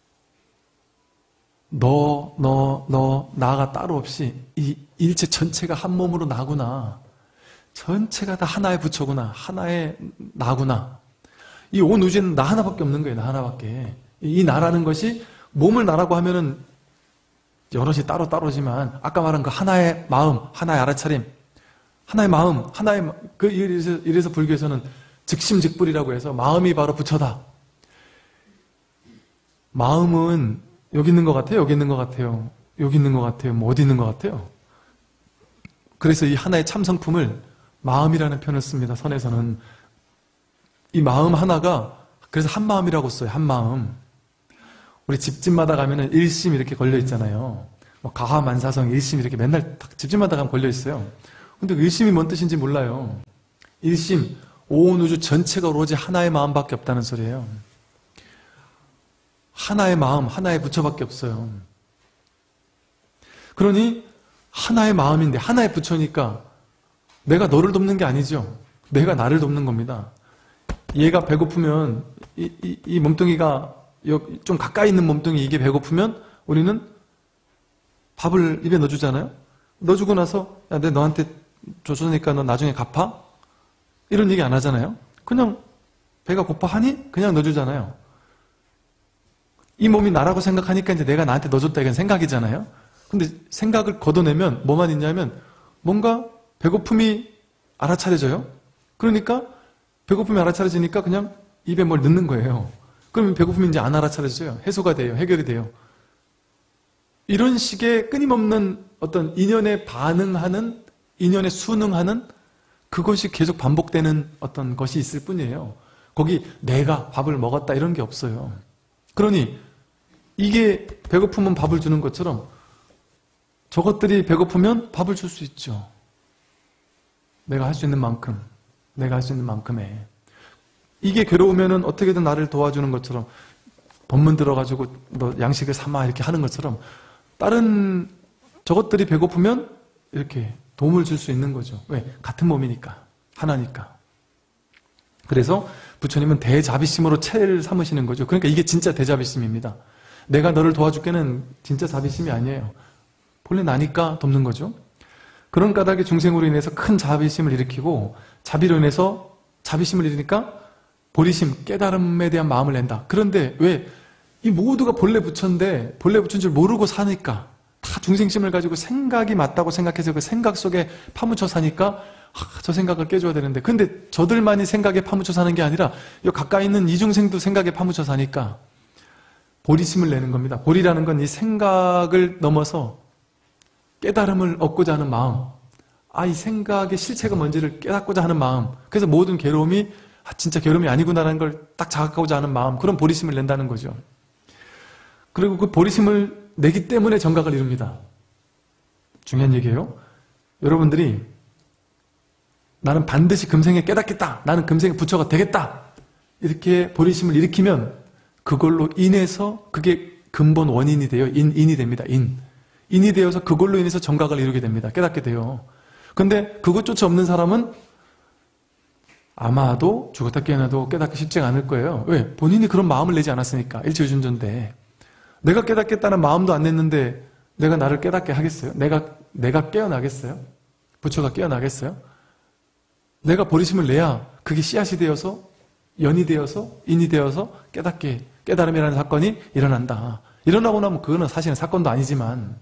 나가 따로 없이 이 일체 전체가 한 몸으로 나구나. 전체가 다 하나의 부처구나. 하나의 나구나. 이 온 우주에는 나 하나밖에 없는 거예요. 나 하나밖에. 이 나라는 것이 몸을 나라고 하면은 여럿이 따로따로지만 아까 말한 그 하나의 마음, 하나의 알아차림, 하나의 마음, 이래서 불교에서는 즉심즉불이라고 해서 마음이 바로 부처다. 마음은 여기 있는 것 같아요? 여기 있는 것 같아요? 여기 있는 것 같아요? 뭐 어디 있는 것 같아요? 그래서 이 하나의 참성품을 마음이라는 표현을 씁니다. 선에서는. 이 마음 하나가 그래서 한 마음이라고 써요. 한 마음. 우리 집집마다 가면은 일심 이렇게 걸려 있잖아요. 뭐 가하만사성 일심 이렇게 맨날 집집마다 가면 걸려 있어요. 근데 일심이 뭔 뜻인지 몰라요. 일심, 온 우주 전체가 오로지 하나의 마음밖에 없다는 소리예요. 하나의 마음, 하나의 부처밖에 없어요. 그러니 하나의 마음인데 하나의 부처니까 내가 너를 돕는 게 아니죠. 내가 나를 돕는 겁니다. 얘가 배고프면 이 몸뚱이가 좀 가까이 있는 몸뚱이 이게 배고프면 우리는 밥을 입에 넣어주잖아요. 넣어주고 나서 야, 내가 너한테 줬으니까 너 나중에 갚아? 이런 얘기 안 하잖아요. 그냥 배가 고파하니 그냥 넣어주잖아요. 이 몸이 나라고 생각하니까 이제 내가 나한테 넣어줬다 이건 생각이잖아요. 근데 생각을 걷어내면 뭐만 있냐면 뭔가 배고픔이 알아차려져요. 그러니까 배고픔이 알아차려지니까 그냥 입에 뭘 넣는 거예요. 그러면 배고픔이 이제 안 알아차려져요. 해소가 돼요. 해결이 돼요. 이런 식의 끊임없는 어떤 인연에 반응하는, 인연에 순응하는 그것이 계속 반복되는 어떤 것이 있을 뿐이에요. 거기 내가 밥을 먹었다 이런 게 없어요. 그러니 이게 배고프면 밥을 주는 것처럼 저것들이 배고프면 밥을 줄 수 있죠. 내가 할 수 있는 만큼, 내가 할 수 있는 만큼에. 이게 괴로우면은 어떻게든 나를 도와주는 것처럼 법문 들어가지고 너 양식을 삼아 이렇게 하는 것처럼 다른 저것들이 배고프면 이렇게 도움을 줄 수 있는 거죠. 왜? 같은 몸이니까. 하나니까. 그래서 부처님은 대자비심으로 체를 삼으시는 거죠. 그러니까 이게 진짜 대자비심입니다. 내가 너를 도와줄게는 진짜 자비심이 아니에요. 본래 나니까 돕는 거죠. 그런 까닭에 중생으로 인해서 큰 자비심을 일으키고 자비로 인해서 자비심을 일으키니까 보리심, 깨달음에 대한 마음을 낸다. 그런데 왜? 이 모두가 본래 부처인데 본래 부처인 줄 모르고 사니까 다 중생심을 가지고 생각이 맞다고 생각해서 그 생각 속에 파묻혀 사니까 저 생각을 깨줘야 되는데 근데 저들만이 생각에 파묻혀 사는 게 아니라 요 가까이 있는 이중생도 생각에 파묻혀 사니까 보리심을 내는 겁니다. 보리라는 건 이 생각을 넘어서 깨달음을 얻고자 하는 마음, 이 생각의 실체가 뭔지를 깨닫고자 하는 마음, 그래서 모든 괴로움이 진짜 괴로움이 아니구나라는 걸 딱 자각하고자 하는 마음, 그런 보리심을 낸다는 거죠. 그리고 그 보리심을 내기 때문에 정각을 이룹니다. 중요한 얘기예요. 여러분들이 나는 반드시 금생에 깨닫겠다, 나는 금생에 부처가 되겠다, 이렇게 보리심을 일으키면 그걸로 인해서 그게 근본 원인이 돼요. 인이 됩니다. 인이 되어서 그걸로 인해서 정각을 이루게 됩니다. 깨닫게 돼요. 근데 그것조차 없는 사람은 아마도 죽었다 깨어나도 깨닫기 쉽지가 않을 거예요. 왜? 본인이 그런 마음을 내지 않았으니까. 일체유준조인데 내가 깨닫겠다는 마음도 안 냈는데 내가 나를 깨닫게 하겠어요? 내가 깨어나겠어요? 부처가 깨어나겠어요? 내가 보리심을 내야 그게 씨앗이 되어서 연이 되어서 인이 되어서 깨달음이라는 사건이 일어난다. 일어나고 나면 그거는 사실은 사건도 아니지만,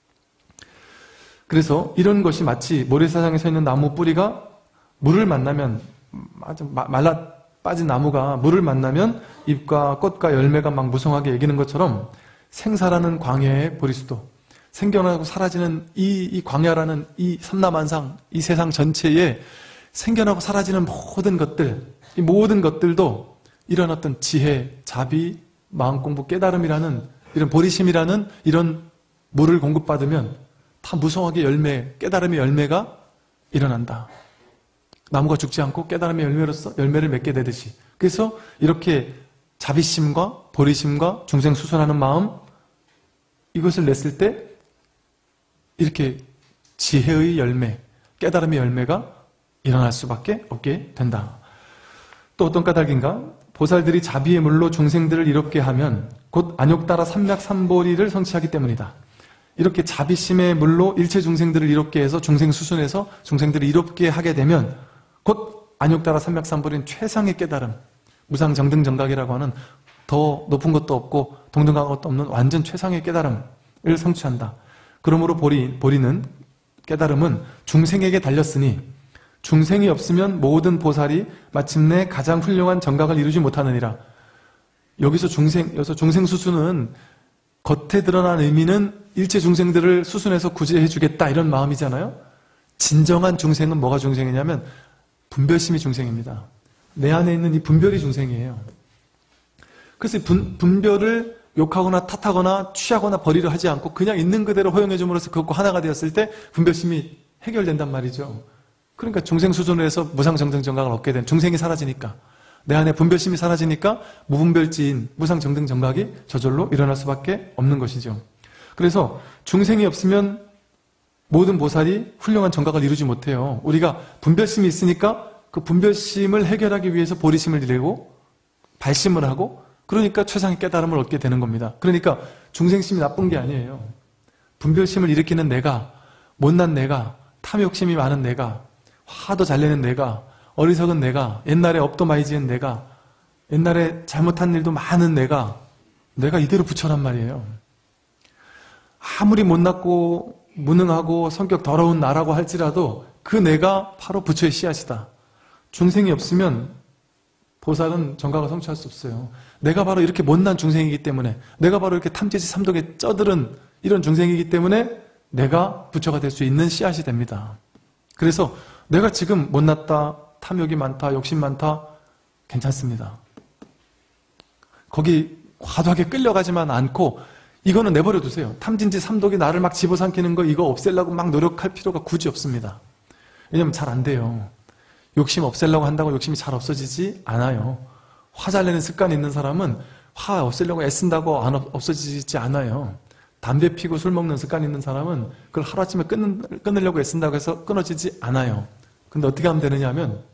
그래서 이런 것이 마치 모래사장에 서 있는 나무 뿌리가 물을 만나면, 아주 말라 빠진 나무가 물을 만나면 잎과 꽃과 열매가 막 무성하게 여기는 것처럼 생사라는 광야의 보리수도, 생겨나고 사라지는 이 광야라는 이 삼라만상, 이 세상 전체에 생겨나고 사라지는 모든 것들, 이 모든 것들도 이런 어떤 지혜, 자비, 마음공부, 깨달음이라는 이런 보리심이라는 이런 물을 공급받으면 다 무성하게 깨달음의 열매가 일어난다. 나무가 죽지 않고 깨달음의 열매로서 열매를 맺게 되듯이. 그래서 이렇게 자비심과 보리심과 중생수순하는 마음, 이것을 냈을 때 이렇게 지혜의 열매, 깨달음의 열매가 일어날 수밖에 없게 된다. 또 어떤 까닭인가? 보살들이 자비의 물로 중생들을 이롭게 하면 곧 안욕따라 삼맥삼보리를 성취하기 때문이다. 이렇게 자비심의 물로 일체 중생들을 이롭게 해서 중생수순해서 중생들을 이롭게 하게 되면 곧 안욕따라 삼맥삼보리는 최상의 깨달음, 무상정등정각이라고 하는 더 높은 것도 없고 동등한 것도 없는 완전 최상의 깨달음을 성취한다. 그러므로 보리는, 깨달음은 중생에게 달렸으니 중생이 없으면 모든 보살이 마침내 가장 훌륭한 정각을 이루지 못하느니라. 여기서 중생수순은 겉에 드러난 의미는 일체 중생들을 수순해서 구제해 주겠다 이런 마음이잖아요. 진정한 중생은 뭐가 중생이냐면 분별심이 중생입니다. 내 안에 있는 이 분별이 중생이에요. 그래서 분별을 욕하거나 탓하거나 취하거나 버리려 하지 않고 그냥 있는 그대로 허용해 줌으로써 그것과 하나가 되었을 때 분별심이 해결된단 말이죠. 그러니까 중생수준을 해서 무상정등정각을 얻게 된, 중생이 사라지니까, 내 안에 분별심이 사라지니까 무분별지인 무상정등정각이 저절로 일어날 수밖에 없는 것이죠. 그래서 중생이 없으면 모든 보살이 훌륭한 정각을 이루지 못해요. 우리가 분별심이 있으니까 그 분별심을 해결하기 위해서 보리심을 내고 발심을 하고, 그러니까 최상의 깨달음을 얻게 되는 겁니다. 그러니까 중생심이 나쁜 게 아니에요. 분별심을 일으키는 내가, 못난 내가, 탐욕심이 많은 내가, 화도 잘 내는 내가, 어리석은 내가, 옛날에 업도 많이 지은 내가, 옛날에 잘못한 일도 많은 내가 이대로 부처란 말이에요. 아무리 못났고 무능하고 성격 더러운 나라고 할지라도 그 내가 바로 부처의 씨앗이다. 중생이 없으면 보살은 정각을 성취할 수 없어요. 내가 바로 이렇게 못난 중생이기 때문에, 내가 바로 이렇게 탐지지 삼독에 쩌들은 이런 중생이기 때문에 내가 부처가 될 수 있는 씨앗이 됩니다. 그래서 내가 지금 못났다, 탐욕이 많다, 욕심 많다, 괜찮습니다. 거기 과도하게 끌려가지만 않고 이거는 내버려 두세요. 탐진지 삼독이 나를 막 집어삼키는 거 이거 없애려고 막 노력할 필요가 굳이 없습니다. 왜냐면 잘 안 돼요. 욕심 없애려고 한다고 욕심이 잘 없어지지 않아요. 화 잘 내는 습관이 있는 사람은 화 없애려고 애쓴다고 없어지지 않아요. 담배 피고 술 먹는 습관이 있는 사람은 그걸 하루아침에 끊으려고 애쓴다고 해서 끊어지지 않아요. 근데 어떻게 하면 되느냐 하면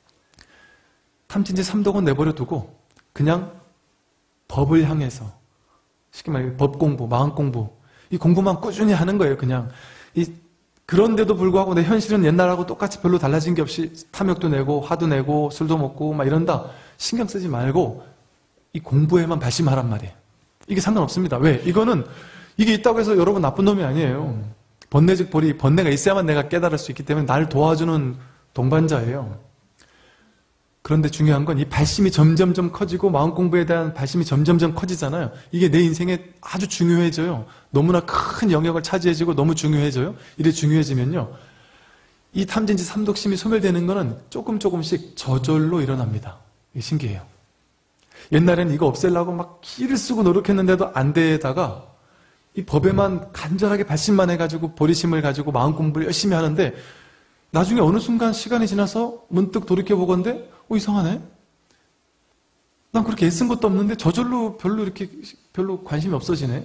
탐진지 삼독은 내버려 두고 그냥 법을 향해서, 쉽게 말해 법 공부, 마음 공부, 이 공부만 꾸준히 하는 거예요. 그냥 그런데도 불구하고 내 현실은 옛날하고 똑같이 별로 달라진 게 없이 탐욕도 내고 화도 내고 술도 먹고 막 이런다. 신경 쓰지 말고 이 공부에만 발심하란 말이에요. 이게 상관없습니다. 왜? 이게 있다고 해서 여러분 나쁜 놈이 아니에요. 번뇌즉 보리, 번뇌가 있어야만 내가 깨달을 수 있기 때문에 날 도와주는 동반자예요. 그런데 중요한 건 이 발심이 점점점 커지고 마음 공부에 대한 발심이 점점점 커지잖아요. 이게 내 인생에 아주 중요해져요. 너무나 큰 영역을 차지해지고 너무 중요해져요. 이래 중요해지면요, 이 탐진치 삼독심이 소멸되는 거는 조금씩 저절로 일어납니다. 이게 신기해요. 옛날에는 이거 없애려고 막 기를 쓰고 노력했는데도 안 되다가 이 법에만 간절하게 발심만 해가지고 보리심을 가지고 마음 공부를 열심히 하는데 나중에 어느 순간 시간이 지나서 문득 돌이켜보건대 이상하네? 난 그렇게 애쓴 것도 없는데 저절로 별로 관심이 없어지네?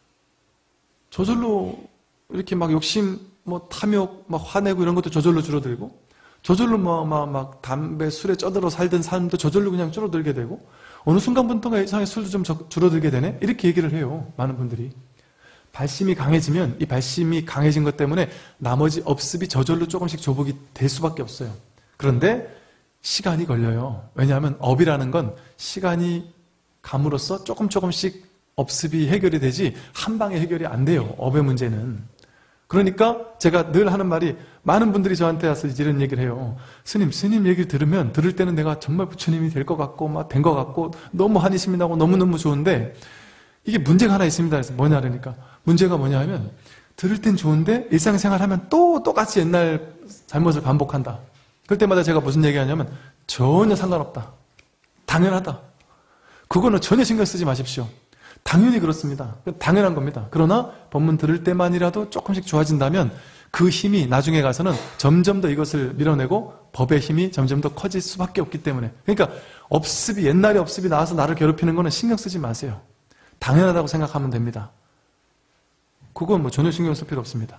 저절로 이렇게 막 욕심, 탐욕, 막 화내고 이런 것도 저절로 줄어들고, 저절로 막 담배, 술에 쩌들어 살던 삶도 저절로 그냥 줄어들게 되고, 어느 순간부터가 이상하게 술도 좀 줄어들게 되네? 이렇게 얘기를 해요. 많은 분들이. 발심이 강해지면 이 발심이 강해진 것 때문에 나머지 업습이 저절로 조금씩 조복이 될 수밖에 없어요. 그런데 시간이 걸려요. 왜냐하면 업이라는 건 시간이 감으로써 조금씩 업습이 해결이 되지 한 방에 해결이 안 돼요. 업의 문제는. 그러니까 제가 늘 하는 말이, 많은 분들이 저한테 와서 이런 얘기를 해요. 스님 얘기를 들을 때는 내가 정말 부처님이 될 것 같고 막 된 것 같고 너무 한이심이 나고 너무너무 좋은데 이게 문제가 하나 있습니다. 그래서 뭐냐 그러니까, 문제가 뭐냐 하면 들을 땐 좋은데 일상생활하면 또 똑같이 옛날 잘못을 반복한다. 그럴 때마다 제가 무슨 얘기하냐면 전혀 상관없다. 당연하다. 그거는 전혀 신경 쓰지 마십시오. 당연히 그렇습니다. 당연한 겁니다. 그러나 법문 들을 때만이라도 조금씩 좋아진다면 그 힘이 나중에 가서는 점점 더 이것을 밀어내고 법의 힘이 점점 더 커질 수밖에 없기 때문에. 그러니까 옛날에 업습이 나와서 나를 괴롭히는 거는 신경 쓰지 마세요. 당연하다고 생각하면 됩니다. 그건 전혀 신경 쓸 필요 없습니다.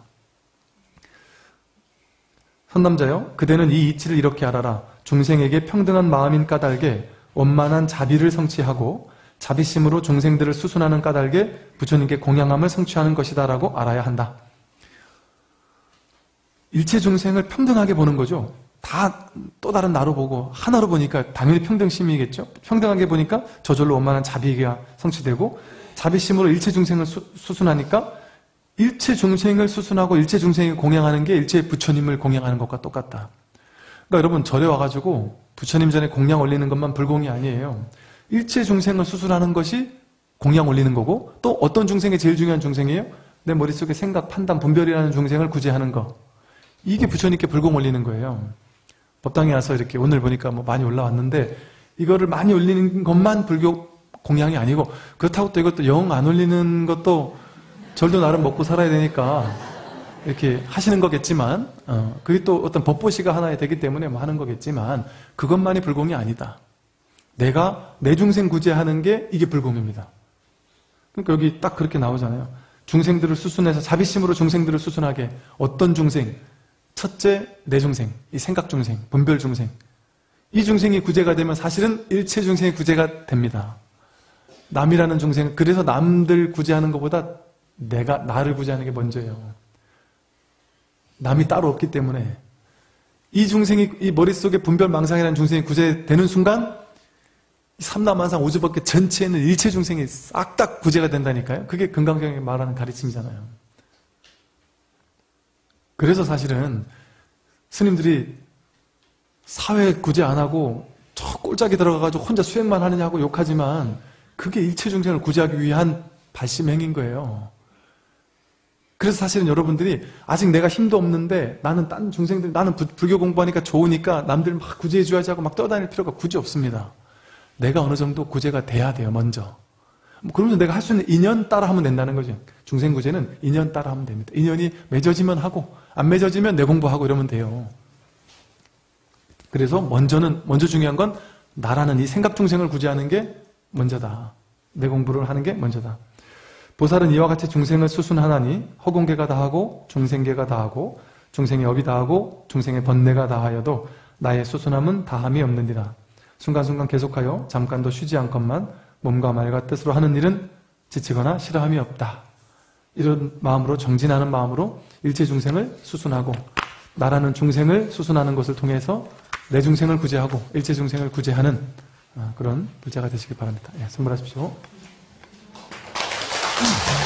선남자여, 그대는 이 이치를 이렇게 알아라. 중생에게 평등한 마음인 까닭에 원만한 자비를 성취하고 자비심으로 중생들을 수순하는 까닭에 부처님께 공양함을 성취하는 것이다 라고 알아야 한다. 일체 중생을 평등하게 보는 거죠. 다 또 다른 나로 보고 하나로 보니까 당연히 평등심이겠죠. 평등하게 보니까 저절로 원만한 자비가 성취되고, 자비심으로 일체 중생을 수순하니까 일체 중생을 수순하고 일체 중생을 공양하는 게 일체 부처님을 공양하는 것과 똑같다. 그러니까 여러분, 절에 와가지고 부처님 전에 공양 올리는 것만 불공이 아니에요. 일체 중생을 수순하는 것이 공양 올리는 거고, 또 어떤 중생이 제일 중요한 중생이에요? 내 머릿속에 생각, 판단, 분별이라는 중생을 구제하는 거. 이게 부처님께 불공 올리는 거예요. 법당에 와서 이렇게 오늘 보니까 많이 올라왔는데, 이거를 많이 올리는 것만 불교 공양이 아니고, 그렇다고 또 이것도 영 안 올리는 것도 절도 나름 먹고 살아야 되니까 이렇게 하시는 거겠지만, 그게 또 어떤 법보시가 하나에 되기 때문에 하는 거겠지만, 그것만이 불공이 아니다. 내가 내 중생 구제하는 게 이게 불공입니다. 그러니까 여기 딱 그렇게 나오잖아요. 중생들을 수순해서 자비심으로 중생들을 수순하게. 어떤 중생? 첫째, 내 중생, 이 생각 중생, 분별 중생. 이 중생이 구제가 되면 사실은 일체 중생이 구제가 됩니다. 남이라는 중생, 그래서 남들 구제하는 것보다 나를 구제하는 게 먼저예요. 남이 따로 없기 때문에. 이 중생이, 이 머릿속에 분별 망상이라는 중생이 구제되는 순간 삼라만상 오주법계 전체에 있는 일체 중생이 싹 다 구제가 된다니까요. 그게 금강경이 말하는 가르침이잖아요. 그래서 사실은 스님들이 사회 구제 안 하고 저 꼴짝이 들어가가지고 혼자 수행만 하느냐고 욕하지만, 그게 일체 중생을 구제하기 위한 발심행인 거예요. 그래서 사실은 여러분들이 아직 내가 힘도 없는데 나는 딴 중생들, 나는 불교 공부하니까 좋으니까 남들 막 구제해줘야지 하고 막 떠다닐 필요가 굳이 없습니다. 내가 어느 정도 구제가 돼야 돼요, 먼저. 그러면 내가 할 수 있는 인연 따라 하면 된다는 거죠. 중생구제는 인연 따라 하면 됩니다. 인연이 맺어지면 하고, 안 맺어지면 내 공부하고 이러면 돼요. 그래서 먼저 중요한 건 나라는 이 생각 중생을 구제하는 게 먼저다. 내 공부를 하는 게 먼저다. 보살은 이와 같이 중생을 수순하나니 허공계가 다하고 중생계가 다하고 중생의 업이 다하고 중생의 번뇌가 다하여도 나의 수순함은 다함이 없느니라. 순간순간 계속하여 잠깐도 쉬지 않건만 몸과 말과 뜻으로 하는 일은 지치거나 싫어함이 없다. 이런 마음으로, 정진하는 마음으로 일체 중생을 수순하고 나라는 중생을 수순하는 것을 통해서 내 중생을 구제하고 일체 중생을 구제하는 그런 불자가 되시길 바랍니다. 예, 선물하십시오.